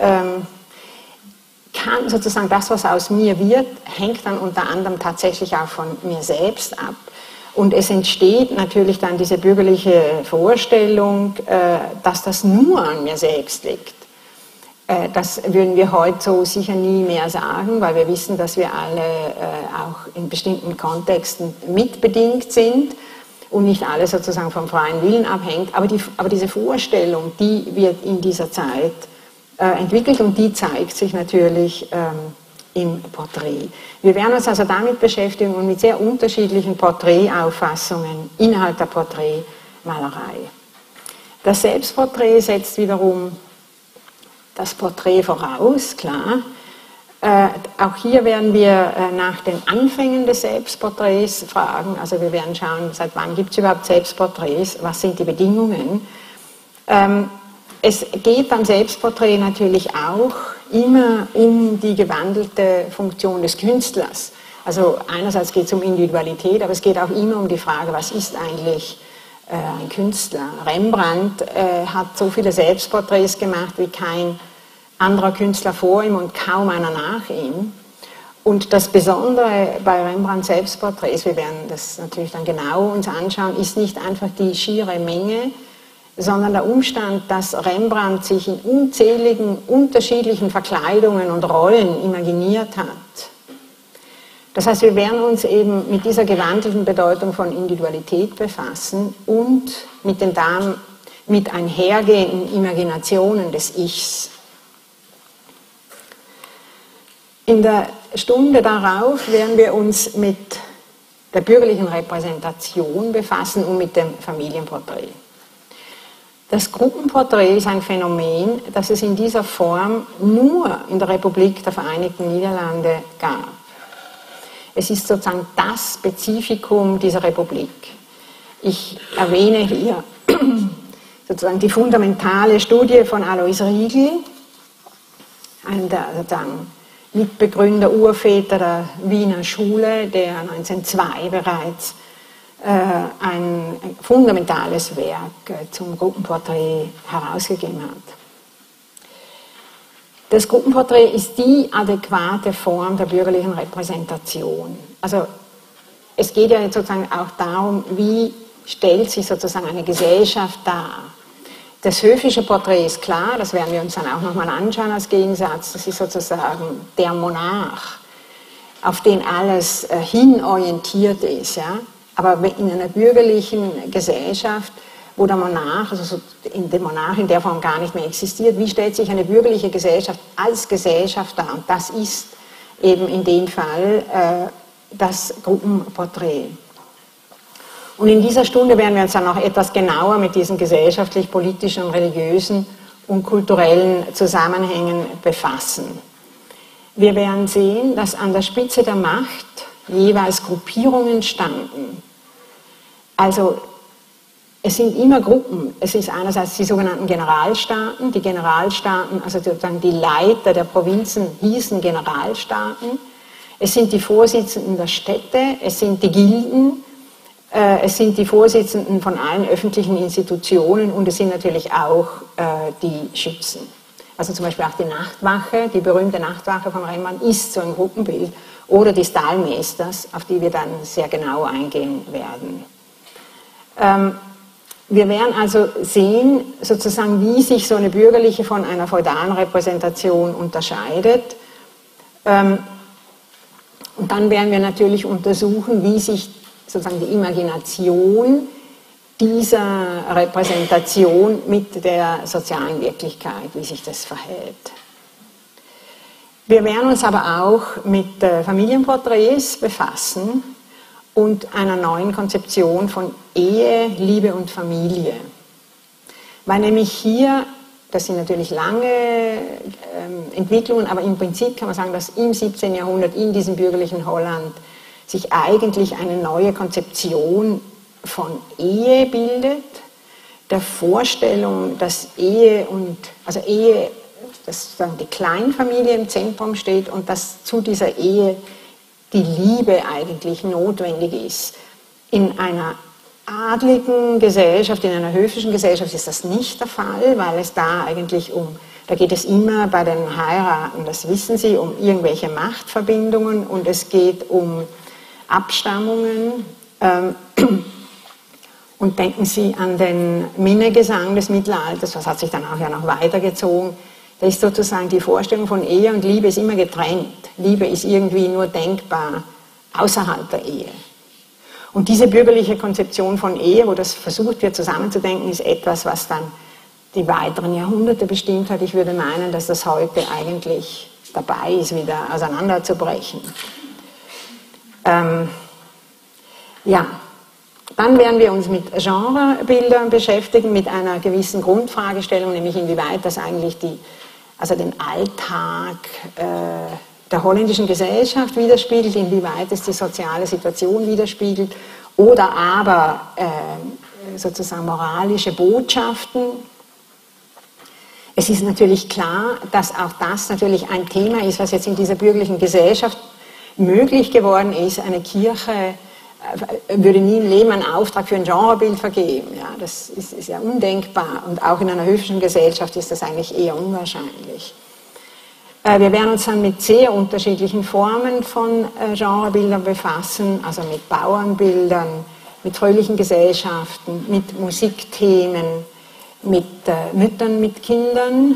kann sozusagen das, was aus mir wird, hängt dann unter anderem tatsächlich auch von mir selbst ab. Und es entsteht natürlich dann diese bürgerliche Vorstellung, dass das nur an mir selbst liegt. Das würden wir heute so sicher nie mehr sagen, weil wir wissen, dass wir alle auch in bestimmten Kontexten mitbedingt sind und nicht alles sozusagen vom freien Willen abhängt. Aber diese Vorstellung, die wird in dieser Zeit entwickelt und die zeigt sich natürlich im Porträt. Wir werden uns also damit beschäftigen und mit sehr unterschiedlichen Porträtauffassungen innerhalb der Porträtmalerei. Das Selbstporträt setzt wiederum das Porträt voraus, klar. Auch hier werden wir nach den Anfängen des Selbstporträts fragen. Also wir werden schauen, seit wann gibt es überhaupt Selbstporträts, was sind die Bedingungen. Es geht beim Selbstporträt natürlich auch immer um die gewandelte Funktion des Künstlers. Also einerseits geht es um Individualität, aber es geht auch immer um die Frage, was ist eigentlich ein Künstler. Rembrandt hat so viele Selbstporträts gemacht wie kein anderer Künstler vor ihm und kaum einer nach ihm. Und das Besondere bei Rembrandts Selbstporträts, wir werden das natürlich dann genau uns anschauen, ist nicht einfach die schiere Menge, sondern der Umstand, dass Rembrandt sich in unzähligen unterschiedlichen Verkleidungen und Rollen imaginiert hat. Das heißt, wir werden uns eben mit dieser gewandelten Bedeutung von Individualität befassen und mit den damit einhergehenden Imaginationen des Ichs. In der Stunde darauf werden wir uns mit der bürgerlichen Repräsentation befassen und mit dem Familienporträt. Das Gruppenporträt ist ein Phänomen, das es in dieser Form nur in der Republik der Vereinigten Niederlande gab. Es ist sozusagen das Spezifikum dieser Republik. Ich erwähne hier sozusagen die fundamentale Studie von Alois Riegel, einem der sozusagen Mitbegründer, Urväter der Wiener Schule, der 1902 bereits ein fundamentales Werk zum Gruppenporträt herausgegeben hat. Das Gruppenporträt ist die adäquate Form der bürgerlichen Repräsentation. Also es geht ja jetzt sozusagen auch darum, wie stellt sich sozusagen eine Gesellschaft dar. Das höfische Porträt ist klar, das werden wir uns dann auch nochmal anschauen als Gegensatz. Das ist sozusagen der Monarch, auf den alles hinorientiert ist. Ja? Aber in einer bürgerlichen Gesellschaft, wo der Monarch, also der Monarch in der Form gar nicht mehr existiert, wie stellt sich eine bürgerliche Gesellschaft als Gesellschaft dar? Und das ist eben in dem Fall das Gruppenporträt. Und in dieser Stunde werden wir uns dann noch etwas genauer mit diesen gesellschaftlich, politischen, religiösen und kulturellen Zusammenhängen befassen. Wir werden sehen, dass an der Spitze der Macht jeweils Gruppierungen standen. Also es sind immer Gruppen. Es ist einerseits die sogenannten Generalstaaten. Die Generalstaaten, also sozusagen die Leiter der Provinzen, hießen Generalstaaten. Es sind die Vorsitzenden der Städte, es sind die Gilden, es sind die Vorsitzenden von allen öffentlichen Institutionen und es sind natürlich auch die Schützen. Also zum Beispiel auch die Nachtwache, die berühmte Nachtwache von Rembrandt ist so ein Gruppenbild, oder die Stallmeesters, auf die wir dann sehr genau eingehen werden. Wir werden also sehen, sozusagen, wie sich so eine bürgerliche von einer feudalen Repräsentation unterscheidet. Und dann werden wir natürlich untersuchen, wie sich sozusagen die Imagination dieser Repräsentation mit der sozialen Wirklichkeit, wie sich das verhält. Wir werden uns aber auch mit Familienporträts befassen und einer neuen Konzeption von Ehe, Liebe und Familie. Weil nämlich hier, das sind natürlich lange Entwicklungen, aber im Prinzip kann man sagen, dass im 17. Jahrhundert in diesem bürgerlichen Holland sich eigentlich eine neue Konzeption von Ehe bildet, der Vorstellung, dass Ehe, dass sozusagen die Kleinfamilie im Zentrum steht und dass zu dieser Ehe die Liebe eigentlich notwendig ist. In einer adligen Gesellschaft, in einer höfischen Gesellschaft ist das nicht der Fall, weil es da eigentlich da geht es immer bei den Heiraten, das wissen Sie, um irgendwelche Machtverbindungen und es geht um Abstammungen. Und denken Sie an den Minnegesang des Mittelalters, das hat sich dann auch ja noch weitergezogen. Da ist sozusagen die Vorstellung von Ehe und Liebe ist immer getrennt. Liebe ist irgendwie nur denkbar außerhalb der Ehe. Und diese bürgerliche Konzeption von Ehe, wo das versucht wird zusammenzudenken, ist etwas, was dann die weiteren Jahrhunderte bestimmt hat. Ich würde meinen, dass das heute eigentlich dabei ist, wieder auseinanderzubrechen. Dann werden wir uns mit Genrebildern beschäftigen, mit einer gewissen Grundfragestellung, nämlich inwieweit das eigentlich den Alltag der holländischen Gesellschaft widerspiegelt, inwieweit es die soziale Situation widerspiegelt oder aber sozusagen moralische Botschaften. Es ist natürlich klar, dass auch das natürlich ein Thema ist, was jetzt in dieser bürgerlichen Gesellschaft möglich geworden ist. Eine Kirche würde nie im Leben einen Auftrag für ein Genrebild vergeben. Ja, das ist ja undenkbar und auch in einer höfischen Gesellschaft ist das eigentlich eher unwahrscheinlich. Wir werden uns dann mit sehr unterschiedlichen Formen von Genrebildern befassen, also mit Bauernbildern, mit fröhlichen Gesellschaften, mit Musikthemen, mit Müttern mit Kindern.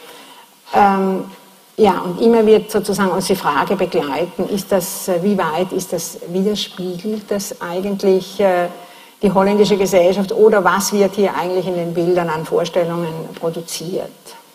Und immer wird sozusagen uns die Frage begleiten, wie weit ist das widerspiegelt das eigentlich die holländische Gesellschaft oder was wird hier eigentlich in den Bildern an Vorstellungen produziert?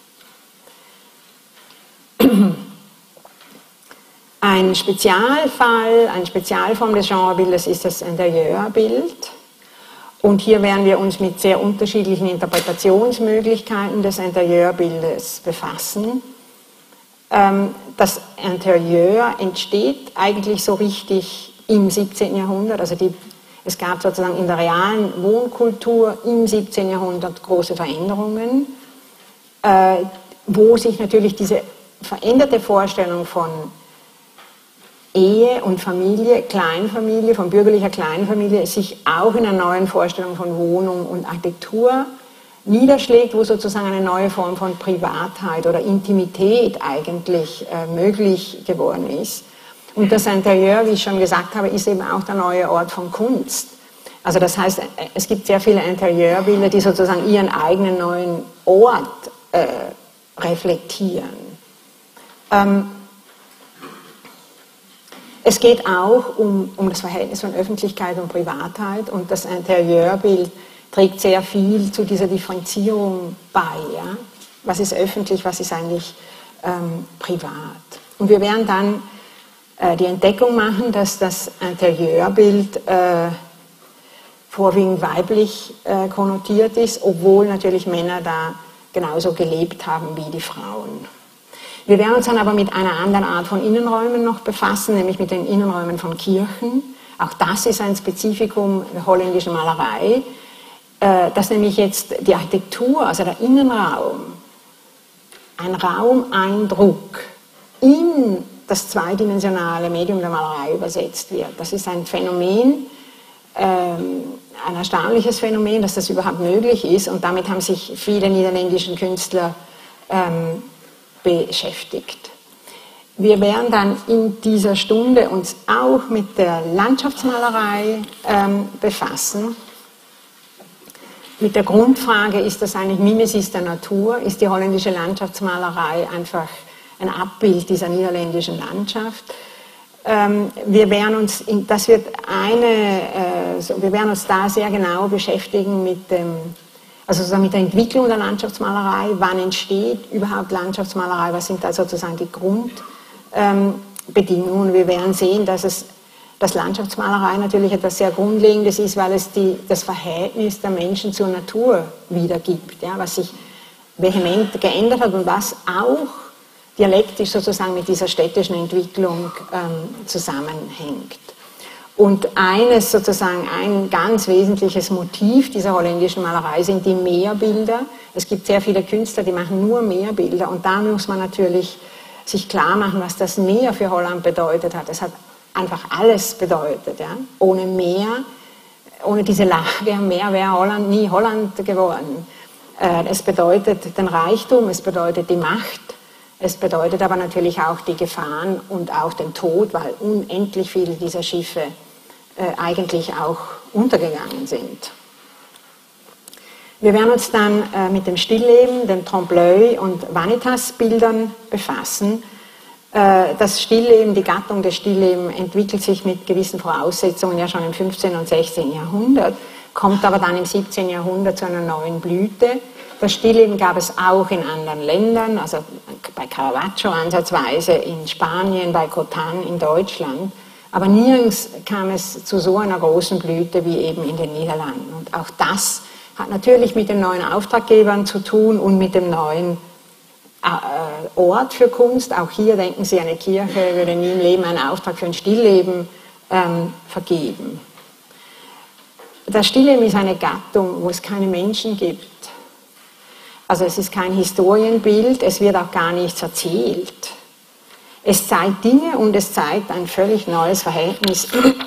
Ein Spezialfall, eine Spezialform des Genrebildes ist das Interieurbild. Und hier werden wir uns mit sehr unterschiedlichen Interpretationsmöglichkeiten des Interieurbildes befassen. Das Interieur entsteht eigentlich so richtig im 17. Jahrhundert. Also es gab sozusagen in der realen Wohnkultur im 17. Jahrhundert große Veränderungen, wo sich natürlich diese veränderte Vorstellung von Ehe und Familie, Kleinfamilie, von bürgerlicher Kleinfamilie, sich auch in einer neuen Vorstellung von Wohnung und Architektur niederschlägt, wo sozusagen eine neue Form von Privatheit oder Intimität eigentlich möglich geworden ist. Und das Interieur, wie ich schon gesagt habe, ist eben auch der neue Ort von Kunst. Also das heißt, es gibt sehr viele Interieurbilder, die sozusagen ihren eigenen neuen Ort reflektieren. Es geht auch um das Verhältnis von Öffentlichkeit und Privatheit, und das Interieurbild trägt sehr viel zu dieser Differenzierung bei. Ja? Was ist öffentlich, was ist eigentlich privat? Und wir werden dann die Entdeckung machen, dass das Interieurbild vorwiegend weiblich konnotiert ist, obwohl natürlich Männer da genauso gelebt haben wie die Frauen. Wir werden uns dann aber mit einer anderen Art von Innenräumen noch befassen, nämlich mit den Innenräumen von Kirchen. Auch das ist ein Spezifikum der holländischen Malerei, dass nämlich jetzt die Architektur, also der Innenraum, ein Raumeindruck in das zweidimensionale Medium der Malerei übersetzt wird. Das ist ein Phänomen, ein erstaunliches Phänomen, dass das überhaupt möglich ist, und damit haben sich viele niederländische Künstler beschäftigt. Wir werden dann in dieser Stunde uns auch mit der Landschaftsmalerei befassen. Mit der Grundfrage, ist das eigentlich Mimesis der Natur? Ist die holländische Landschaftsmalerei einfach ein Abbild dieser niederländischen Landschaft? Wir werden uns da sehr genau beschäftigen mit mit der Entwicklung der Landschaftsmalerei. Wann entsteht überhaupt Landschaftsmalerei? Was sind da sozusagen die Grundbedingungen? Wir werden sehen, dass Landschaftsmalerei natürlich etwas sehr Grundlegendes ist, weil es das Verhältnis der Menschen zur Natur wiedergibt, ja, was sich vehement geändert hat und was auch dialektisch sozusagen mit dieser städtischen Entwicklung zusammenhängt. Und ein ganz wesentliches Motiv dieser holländischen Malerei sind die Meerbilder. Es gibt sehr viele Künstler, die machen nur Meerbilder, und da muss man natürlich sich klar machen, was das Meer für Holland bedeutet hat. Es hat einfach alles bedeutet. Ja? Ohne Meer, ohne diese Lage am Meer wäre Holland nie Holland geworden. Es bedeutet den Reichtum, es bedeutet die Macht, es bedeutet aber natürlich auch die Gefahren und auch den Tod, weil unendlich viele dieser Schiffe eigentlich auch untergegangen sind. Wir werden uns dann mit dem Stillleben, den Trompe-l'œil und Vanitas-Bildern befassen. Das Stillleben, die Gattung des Stilllebens entwickelt sich mit gewissen Voraussetzungen ja schon im 15. und 16. Jahrhundert, kommt aber dann im 17. Jahrhundert zu einer neuen Blüte. Das Stillleben gab es auch in anderen Ländern, also bei Caravaggio ansatzweise in Spanien, bei Cotin in Deutschland, aber nirgends kam es zu so einer großen Blüte wie eben in den Niederlanden. Und auch das hat natürlich mit den neuen Auftraggebern zu tun und mit dem neuen Ort für Kunst. Auch hier denken Sie, eine Kirche würde nie im Leben einen Auftrag für ein Stillleben vergeben. Das Stillleben ist eine Gattung, wo es keine Menschen gibt. Also es ist kein Historienbild, es wird auch gar nichts erzählt. Es zeigt Dinge und es zeigt ein völlig neues Verhältnis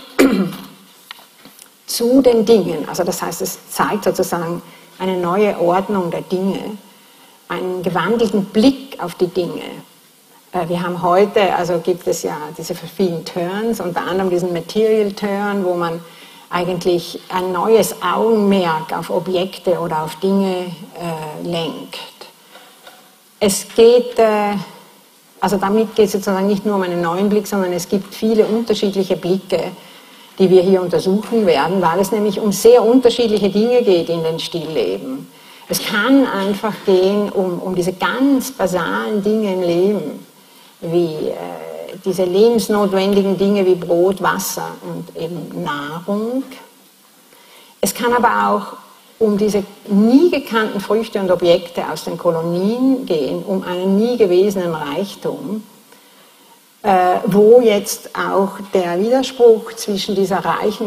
zu den Dingen. Also das heißt, es zeigt sozusagen eine neue Ordnung der Dinge, einen gewandelten Blick auf die Dinge. Wir haben heute, also gibt es ja diese vielen Turns, unter anderem diesen Material Turn, wo man eigentlich ein neues Augenmerk auf Objekte oder auf Dinge lenkt. Es geht, also damit geht es sozusagen nicht nur um einen neuen Blick, sondern es gibt viele unterschiedliche Blicke, die wir hier untersuchen werden, weil es nämlich um sehr unterschiedliche Dinge geht in den Stillleben. Es kann einfach gehen um diese ganz basalen Dinge im Leben, wie diese lebensnotwendigen Dinge wie Brot, Wasser und eben Nahrung. Es kann aber auch um diese nie gekannten Früchte und Objekte aus den Kolonien gehen, um einen nie gewesenen Reichtum, wo jetzt auch der Widerspruch zwischen dieser reichen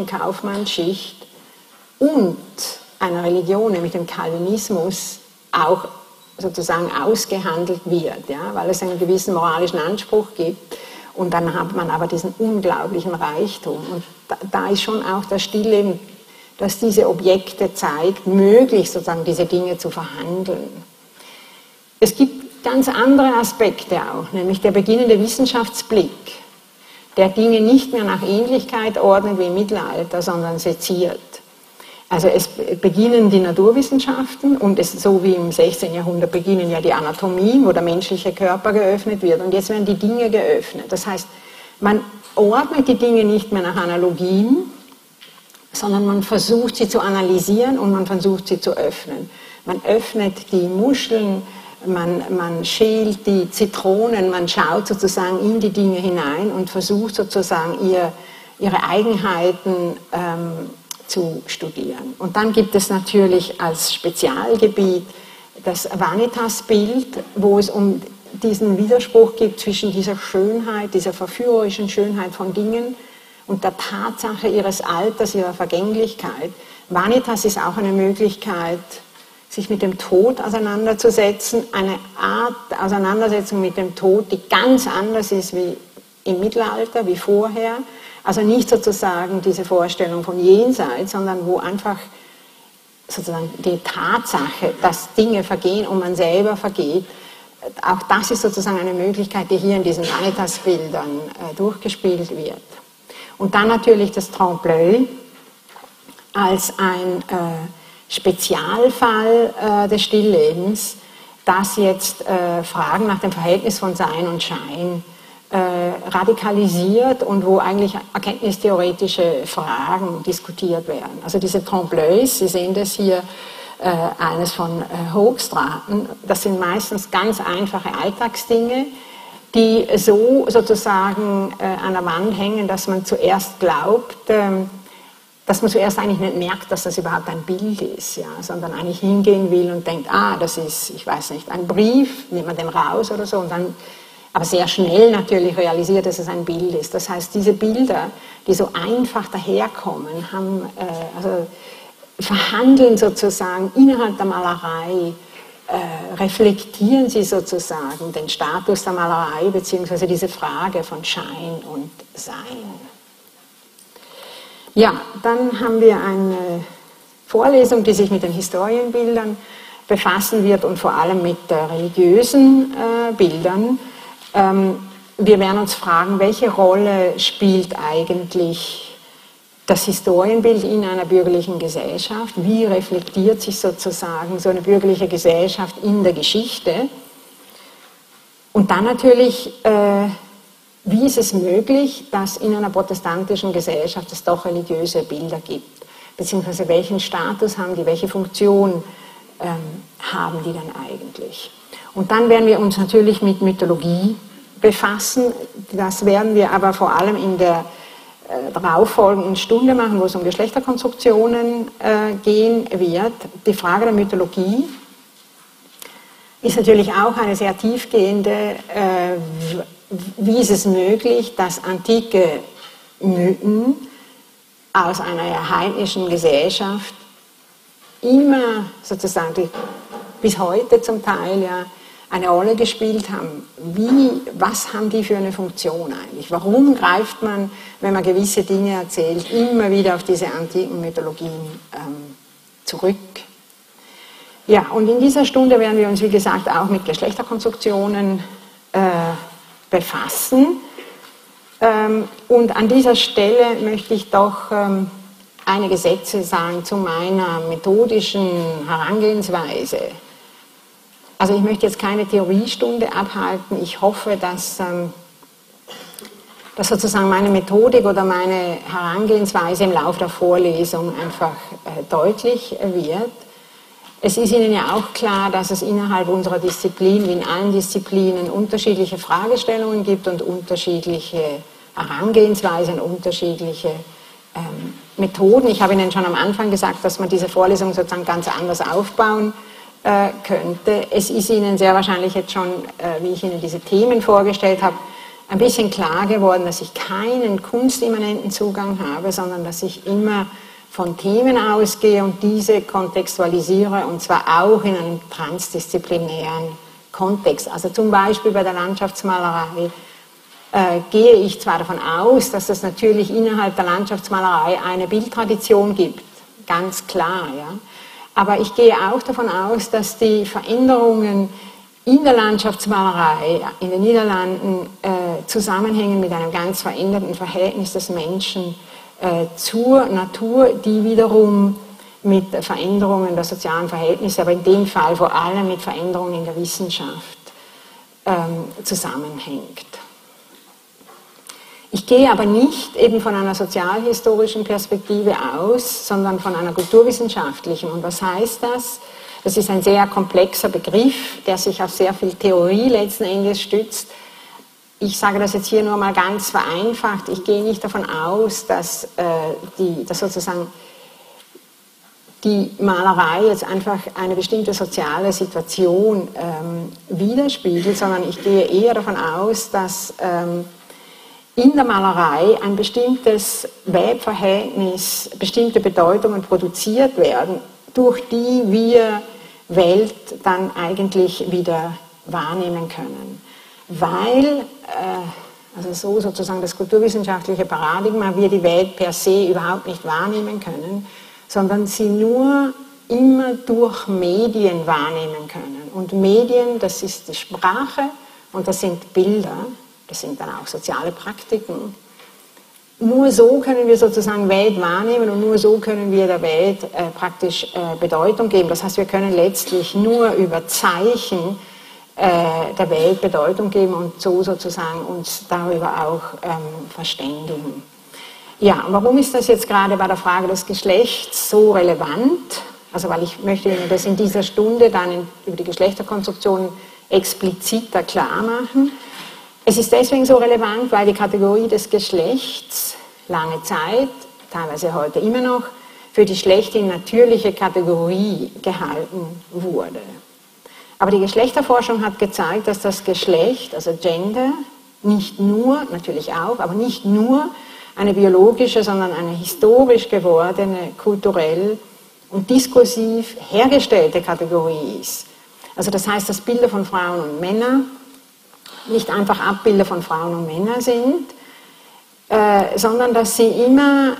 Kaufmannsschicht und einer Religion, nämlich dem Calvinismus, auch sozusagen ausgehandelt wird, ja, weil es einen gewissen moralischen Anspruch gibt. Und dann hat man aber diesen unglaublichen Reichtum. Und da ist schon auch das Stillleben, das diese Objekte zeigt, möglich sozusagen diese Dinge zu verhandeln. Es gibt ganz andere Aspekte auch, nämlich der beginnende Wissenschaftsblick, der Dinge nicht mehr nach Ähnlichkeit ordnet wie im Mittelalter, sondern seziert. Also es beginnen die Naturwissenschaften und es, so wie im 16. Jahrhundert beginnen ja die Anatomien, wo der menschliche Körper geöffnet wird und jetzt werden die Dinge geöffnet. Das heißt, man ordnet die Dinge nicht mehr nach Analogien, sondern man versucht sie zu analysieren und man versucht sie zu öffnen. Man öffnet die Muscheln, man schält die Zitronen, man schaut sozusagen in die Dinge hinein und versucht sozusagen ihre Eigenheiten zu studieren. Und dann gibt es natürlich als Spezialgebiet das Vanitas-Bild, wo es um diesen Widerspruch gibt zwischen dieser Schönheit, dieser verführerischen Schönheit von Dingen und der Tatsache ihres Alters, ihrer Vergänglichkeit. Vanitas ist auch eine Möglichkeit, sich mit dem Tod auseinanderzusetzen, eine Art Auseinandersetzung mit dem Tod, die ganz anders ist wie im Mittelalter, wie vorher. Also nicht sozusagen diese Vorstellung von Jenseits, sondern wo einfach sozusagen die Tatsache, dass Dinge vergehen und man selber vergeht, auch das ist sozusagen eine Möglichkeit, die hier in diesen Vanitas-Bildern durchgespielt wird. Und dann natürlich das Trompe-l'œil als ein Spezialfall des Stilllebens, das jetzt Fragen nach dem Verhältnis von Sein und Schein radikalisiert und wo eigentlich erkenntnistheoretische Fragen diskutiert werden. Also diese Trompe-l'œils, Sie sehen das hier, eines von Hoogstraten, das sind meistens ganz einfache Alltagsdinge, die so sozusagen an der Wand hängen, dass man zuerst glaubt, dass man zuerst eigentlich nicht merkt, dass das überhaupt ein Bild ist, ja, sondern eigentlich hingehen will und denkt, das ist, ich weiß nicht, ein Brief, nimmt man den raus oder so, und dann aber sehr schnell natürlich realisiert, dass es ein Bild ist. Das heißt, diese Bilder, die so einfach daherkommen, verhandeln sozusagen innerhalb der Malerei, reflektieren sie sozusagen den Status der Malerei beziehungsweise diese Frage von Schein und Sein. Ja, dann haben wir eine Vorlesung, die sich mit den Historienbildern befassen wird und vor allem mit religiösen Bildern. Wir werden uns fragen, welche Rolle spielt eigentlich das Historienbild in einer bürgerlichen Gesellschaft? Wie reflektiert sich sozusagen so eine bürgerliche Gesellschaft in der Geschichte? Und dann natürlich, wie ist es möglich, dass in einer protestantischen Gesellschaft es doch religiöse Bilder gibt? Beziehungsweise welchen Status haben die, welche Funktion haben die dann eigentlich? Und dann werden wir uns natürlich mit Mythologie befassen. Das werden wir aber vor allem in der darauffolgenden Stunde machen, wo es um Geschlechterkonstruktionen gehen wird. Die Frage der Mythologie ist natürlich auch eine sehr tiefgehende. Wie ist es möglich, dass antike Mythen aus einer heidnischen Gesellschaft immer sozusagen bis heute zum Teil ja eine Rolle gespielt haben? Was haben die für eine Funktion eigentlich? Warum greift man, wenn man gewisse Dinge erzählt, immer wieder auf diese antiken Mythologien zurück? Ja, und in dieser Stunde werden wir uns, wie gesagt, auch mit Geschlechterkonstruktionen befassen. Und an dieser Stelle möchte ich doch einige Sätze sagen zu meiner methodischen Herangehensweise. Also ich möchte jetzt keine Theoriestunde abhalten. Ich hoffe, dass sozusagen meine Methodik oder meine Herangehensweise im Laufe der Vorlesung einfach deutlich wird. Es ist Ihnen ja auch klar, dass es innerhalb unserer Disziplin, wie in allen Disziplinen, unterschiedliche Fragestellungen gibt und unterschiedliche Herangehensweisen, unterschiedliche Methoden. Ich habe Ihnen schon am Anfang gesagt, dass man diese Vorlesung sozusagen ganz anders aufbauen könnte. Es ist Ihnen sehr wahrscheinlich jetzt schon, wie ich Ihnen diese Themen vorgestellt habe, ein bisschen klar geworden, dass ich keinen kunstimmanenten Zugang habe, sondern dass ich immer von Themen ausgehe und diese kontextualisiere, und zwar auch in einem transdisziplinären Kontext. Also zum Beispiel bei der Landschaftsmalerei gehe ich zwar davon aus, dass es natürlich innerhalb der Landschaftsmalerei eine Bildtradition gibt, ganz klar, ja. Aber ich gehe auch davon aus, dass die Veränderungen in der Landschaftsmalerei in den Niederlanden zusammenhängen mit einem ganz veränderten Verhältnis des Menschen zur Natur, die wiederum mit Veränderungen der sozialen Verhältnisse, aber in dem Fall vor allem mit Veränderungen in der Wissenschaft zusammenhängt. Ich gehe aber nicht eben von einer sozialhistorischen Perspektive aus, sondern von einer kulturwissenschaftlichen. Und was heißt das? Das ist ein sehr komplexer Begriff, der sich auf sehr viel Theorie letzten Endes stützt. Ich sage das jetzt hier nur mal ganz vereinfacht. Ich gehe nicht davon aus, dass sozusagen die Malerei jetzt einfach eine bestimmte soziale Situation widerspiegelt, sondern ich gehe eher davon aus, dass in der Malerei ein bestimmtes Webverhältnis, bestimmte Bedeutungen produziert werden, durch die wir Welt dann eigentlich wieder wahrnehmen können. Weil, also so sozusagen das kulturwissenschaftliche Paradigma, wir die Welt per se überhaupt nicht wahrnehmen können, sondern sie nur immer durch Medien wahrnehmen können. Und Medien, das ist die Sprache und das sind Bilder. Das sind dann auch soziale Praktiken. Nur so können wir sozusagen Welt wahrnehmen und nur so können wir der Welt praktisch Bedeutung geben. Das heißt, wir können letztlich nur über Zeichen der Welt Bedeutung geben und so sozusagen uns darüber auch verständigen. Ja, warum ist das jetzt gerade bei der Frage des Geschlechts so relevant? Also weil ich möchte Ihnen das in dieser Stunde dann über die Geschlechterkonstruktion expliziter klar machen. Es ist deswegen so relevant, weil die Kategorie des Geschlechts lange Zeit, teilweise heute immer noch, für die schlechthin natürliche Kategorie gehalten wurde. Aber die Geschlechterforschung hat gezeigt, dass das Geschlecht, also Gender, nicht nur, natürlich auch, aber nicht nur eine biologische, sondern eine historisch gewordene, kulturell und diskursiv hergestellte Kategorie ist. Also das heißt, dass Bilder von Frauen und Männern nicht einfach Abbilder von Frauen und Männern sind, sondern dass sie immer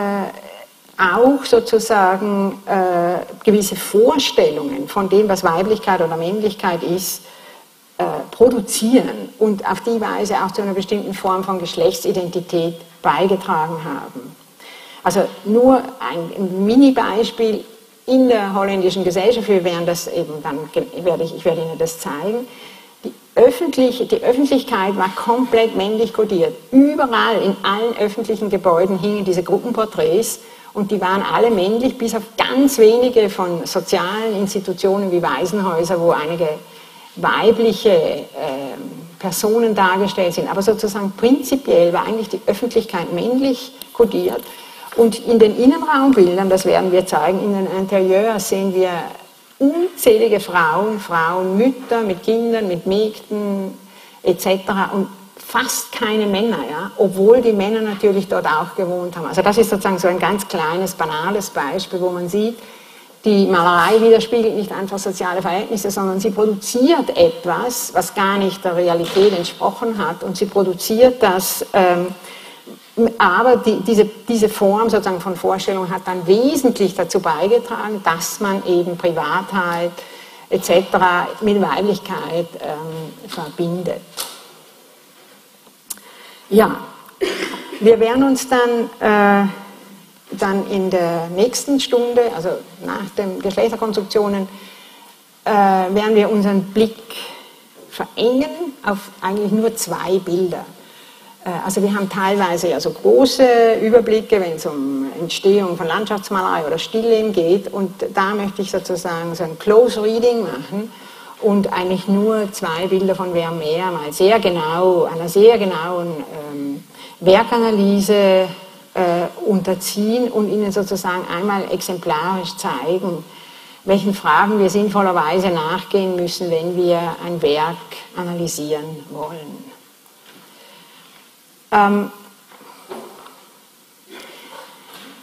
auch sozusagen gewisse Vorstellungen von dem, was Weiblichkeit oder Männlichkeit ist, produzieren und auf die Weise auch zu einer bestimmten Form von Geschlechtsidentität beigetragen haben. Also nur ein Mini-Beispiel in der holländischen Gesellschaft, wir werden das eben dann, ich werde Ihnen das zeigen. Die Öffentlichkeit war komplett männlich kodiert. Überall in allen öffentlichen Gebäuden hingen diese Gruppenporträts und die waren alle männlich, bis auf ganz wenige von sozialen Institutionen wie Waisenhäuser, wo einige weibliche Personen dargestellt sind. Aber sozusagen prinzipiell war eigentlich die Öffentlichkeit männlich kodiert. Und in den Innenraumbildern, das werden wir zeigen, in den Interieurs sehen wir unzählige Frauen, Mütter mit Kindern, mit Mägden etc. und fast keine Männer, ja, obwohl die Männer natürlich dort auch gewohnt haben. Also das ist sozusagen so ein ganz kleines, banales Beispiel, wo man sieht, die Malerei widerspiegelt nicht einfach soziale Verhältnisse, sondern sie produziert etwas, was gar nicht der Realität entsprochen hat und sie produziert das, aber diese Form sozusagen von Vorstellung hat dann wesentlich dazu beigetragen, dass man eben Privatheit etc. mit Weiblichkeit verbindet. Ja, wir werden uns dann in der nächsten Stunde, also nach den Geschlechterkonstruktionen, werden wir unseren Blick verengen auf eigentlich nur zwei Bilder. Also wir haben teilweise also große Überblicke, wenn es um Entstehung von Landschaftsmalerei oder Stillleben geht, und da möchte ich sozusagen so ein Close Reading machen und eigentlich nur zwei Bilder von Vermeer mal sehr genau, einer sehr genauen Werkanalyse unterziehen und Ihnen sozusagen einmal exemplarisch zeigen, welchen Fragen wir sinnvollerweise nachgehen müssen, wenn wir ein Werk analysieren wollen.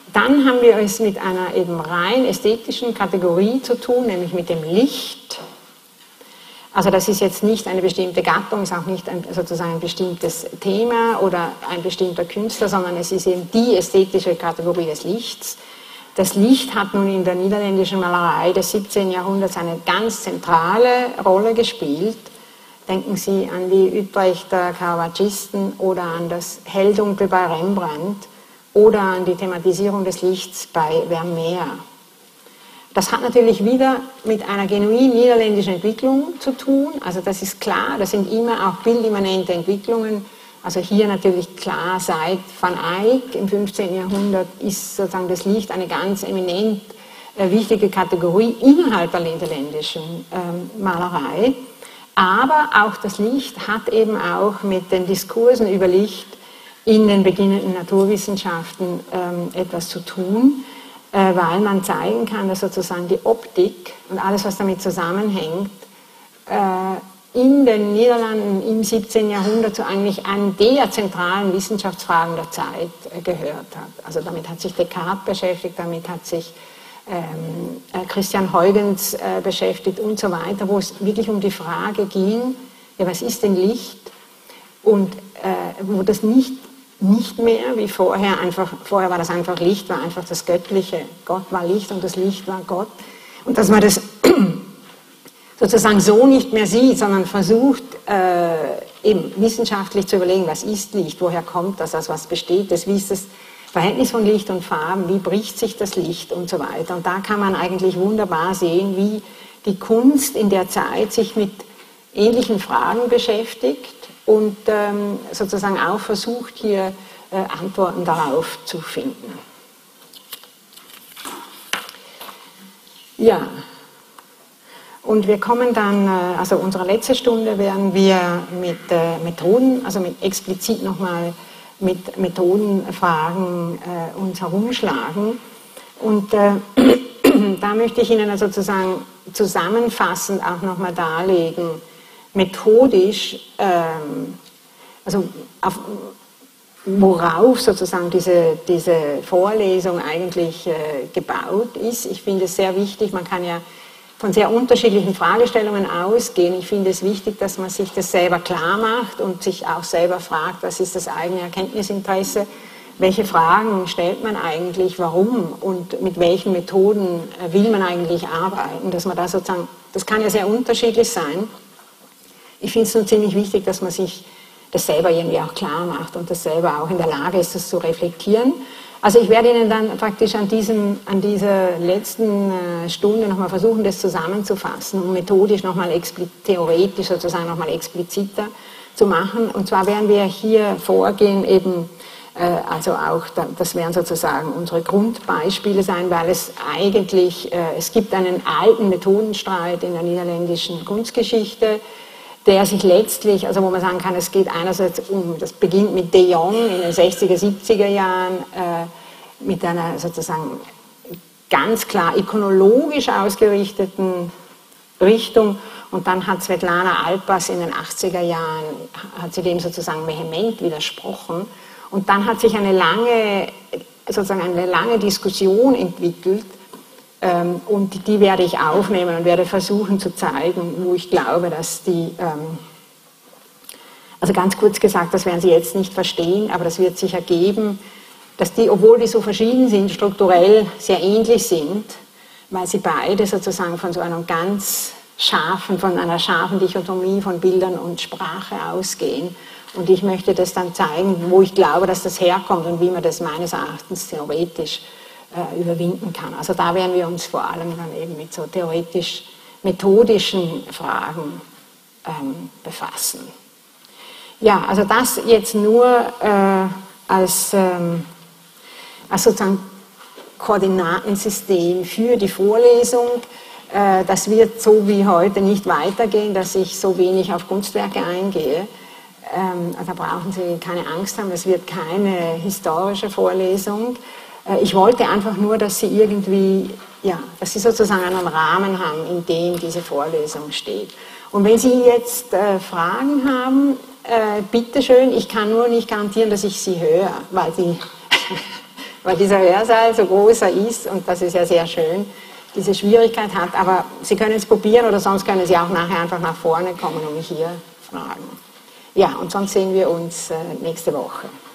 Dann haben wir es mit einer eben rein ästhetischen Kategorie zu tun, nämlich mit dem Licht. Also das ist jetzt nicht eine bestimmte Gattung, ist auch nicht sozusagen ein bestimmtes Thema oder ein bestimmter Künstler, sondern es ist eben die ästhetische Kategorie des Lichts. Das Licht hat nun in der niederländischen Malerei des 17. Jahrhunderts eine ganz zentrale Rolle gespielt. Denken Sie an die Utrechter Caravagisten oder an das Helldunkel bei Rembrandt oder an die Thematisierung des Lichts bei Vermeer. Das hat natürlich wieder mit einer genuin niederländischen Entwicklung zu tun. Also das ist klar, das sind immer auch bildimmanente Entwicklungen. Also hier natürlich klar, seit Van Eyck im 15. Jahrhundert ist sozusagen das Licht eine ganz eminent wichtige Kategorie innerhalb der niederländischen Malerei. Aber auch das Licht hat eben auch mit den Diskursen über Licht in den beginnenden Naturwissenschaften etwas zu tun, weil man zeigen kann, dass sozusagen die Optik und alles, was damit zusammenhängt, in den Niederlanden im 17. Jahrhundert zu eigentlich einer der zentralen Wissenschaftsfragen der Zeit gehört hat. Also damit hat sich Descartes beschäftigt, damit hat sich Christian Huygens beschäftigt und so weiter, wo es wirklich um die Frage ging, ja, was ist denn Licht? Und wo das nicht mehr wie vorher war das einfach Licht, war einfach das Göttliche. Gott war Licht und das Licht war Gott. Und dass man das sozusagen so nicht mehr sieht, sondern versucht, eben wissenschaftlich zu überlegen, was ist Licht, woher kommt das, aus was besteht das, wie ist das Verhältnis von Licht und Farben, wie bricht sich das Licht und so weiter. Und da kann man eigentlich wunderbar sehen, wie die Kunst in der Zeit sich mit ähnlichen Fragen beschäftigt und sozusagen auch versucht, hier Antworten darauf zu finden. Ja, und wir kommen dann, also unsere letzte Stunde werden wir mit Methoden, also explizit nochmal mit Methodenfragen uns herumschlagen. Und da möchte ich Ihnen also sozusagen zusammenfassend auch nochmal darlegen, methodisch, also worauf sozusagen diese Vorlesung eigentlich gebaut ist. Ich finde es sehr wichtig, man kann ja von sehr unterschiedlichen Fragestellungen ausgehen. Ich finde es wichtig, dass man sich das selber klar macht und sich auch selber fragt, was ist das eigene Erkenntnisinteresse, welche Fragen stellt man eigentlich, warum und mit welchen Methoden will man eigentlich arbeiten, dass man da sozusagen, das kann ja sehr unterschiedlich sein. Ich finde es nur ziemlich wichtig, dass man sich das selber irgendwie auch klar macht und das selber auch in der Lage ist, das zu reflektieren. Also ich werde Ihnen dann praktisch an dieser letzten Stunde nochmal versuchen, das zusammenzufassen und methodisch nochmal theoretisch sozusagen nochmal expliziter zu machen. Und zwar werden wir hier vorgehen eben, also auch, das werden sozusagen unsere Grundbeispiele sein, weil es eigentlich, es gibt einen alten Methodenstreit in der niederländischen Kunstgeschichte, der sich letztlich, also wo man sagen kann, es geht einerseits das beginnt mit De Jong in den 60er, 70er Jahren, mit einer sozusagen ganz klar ikonologisch ausgerichteten Richtung, und dann hat Svetlana Alpas in den 80er Jahren, hat sie dem sozusagen vehement widersprochen, und dann hat sich eine lange Diskussion entwickelt, und die werde ich aufnehmen und werde versuchen zu zeigen, wo ich glaube, dass die, also ganz kurz gesagt, das werden Sie jetzt nicht verstehen, aber das wird sich ergeben, dass die, obwohl die so verschieden sind, strukturell sehr ähnlich sind, weil sie beide sozusagen von so einer von einer scharfen Dichotomie von Bildern und Sprache ausgehen. Und ich möchte das dann zeigen, wo ich glaube, dass das herkommt und wie man das meines Erachtens theoretisch überwinden kann. Also da werden wir uns vor allem dann eben mit so theoretisch-methodischen Fragen befassen. Ja, also das jetzt nur als sozusagen Koordinatensystem für die Vorlesung. Das wird so wie heute nicht weitergehen, dass ich so wenig auf Kunstwerke eingehe. Da brauchen Sie keine Angst haben, es wird keine historische Vorlesung. Ich wollte einfach nur, dass Sie irgendwie, ja, dass Sie sozusagen einen Rahmen haben, in dem diese Vorlesung steht. Und wenn Sie jetzt Fragen haben, bitteschön, ich kann nur nicht garantieren, dass ich sie höre, weil weil dieser Hörsaal so groß er ist, und das ist ja sehr schön, diese Schwierigkeit hat. Aber Sie können es probieren oder sonst können Sie auch nachher einfach nach vorne kommen und mich hier fragen. Ja, und sonst sehen wir uns nächste Woche.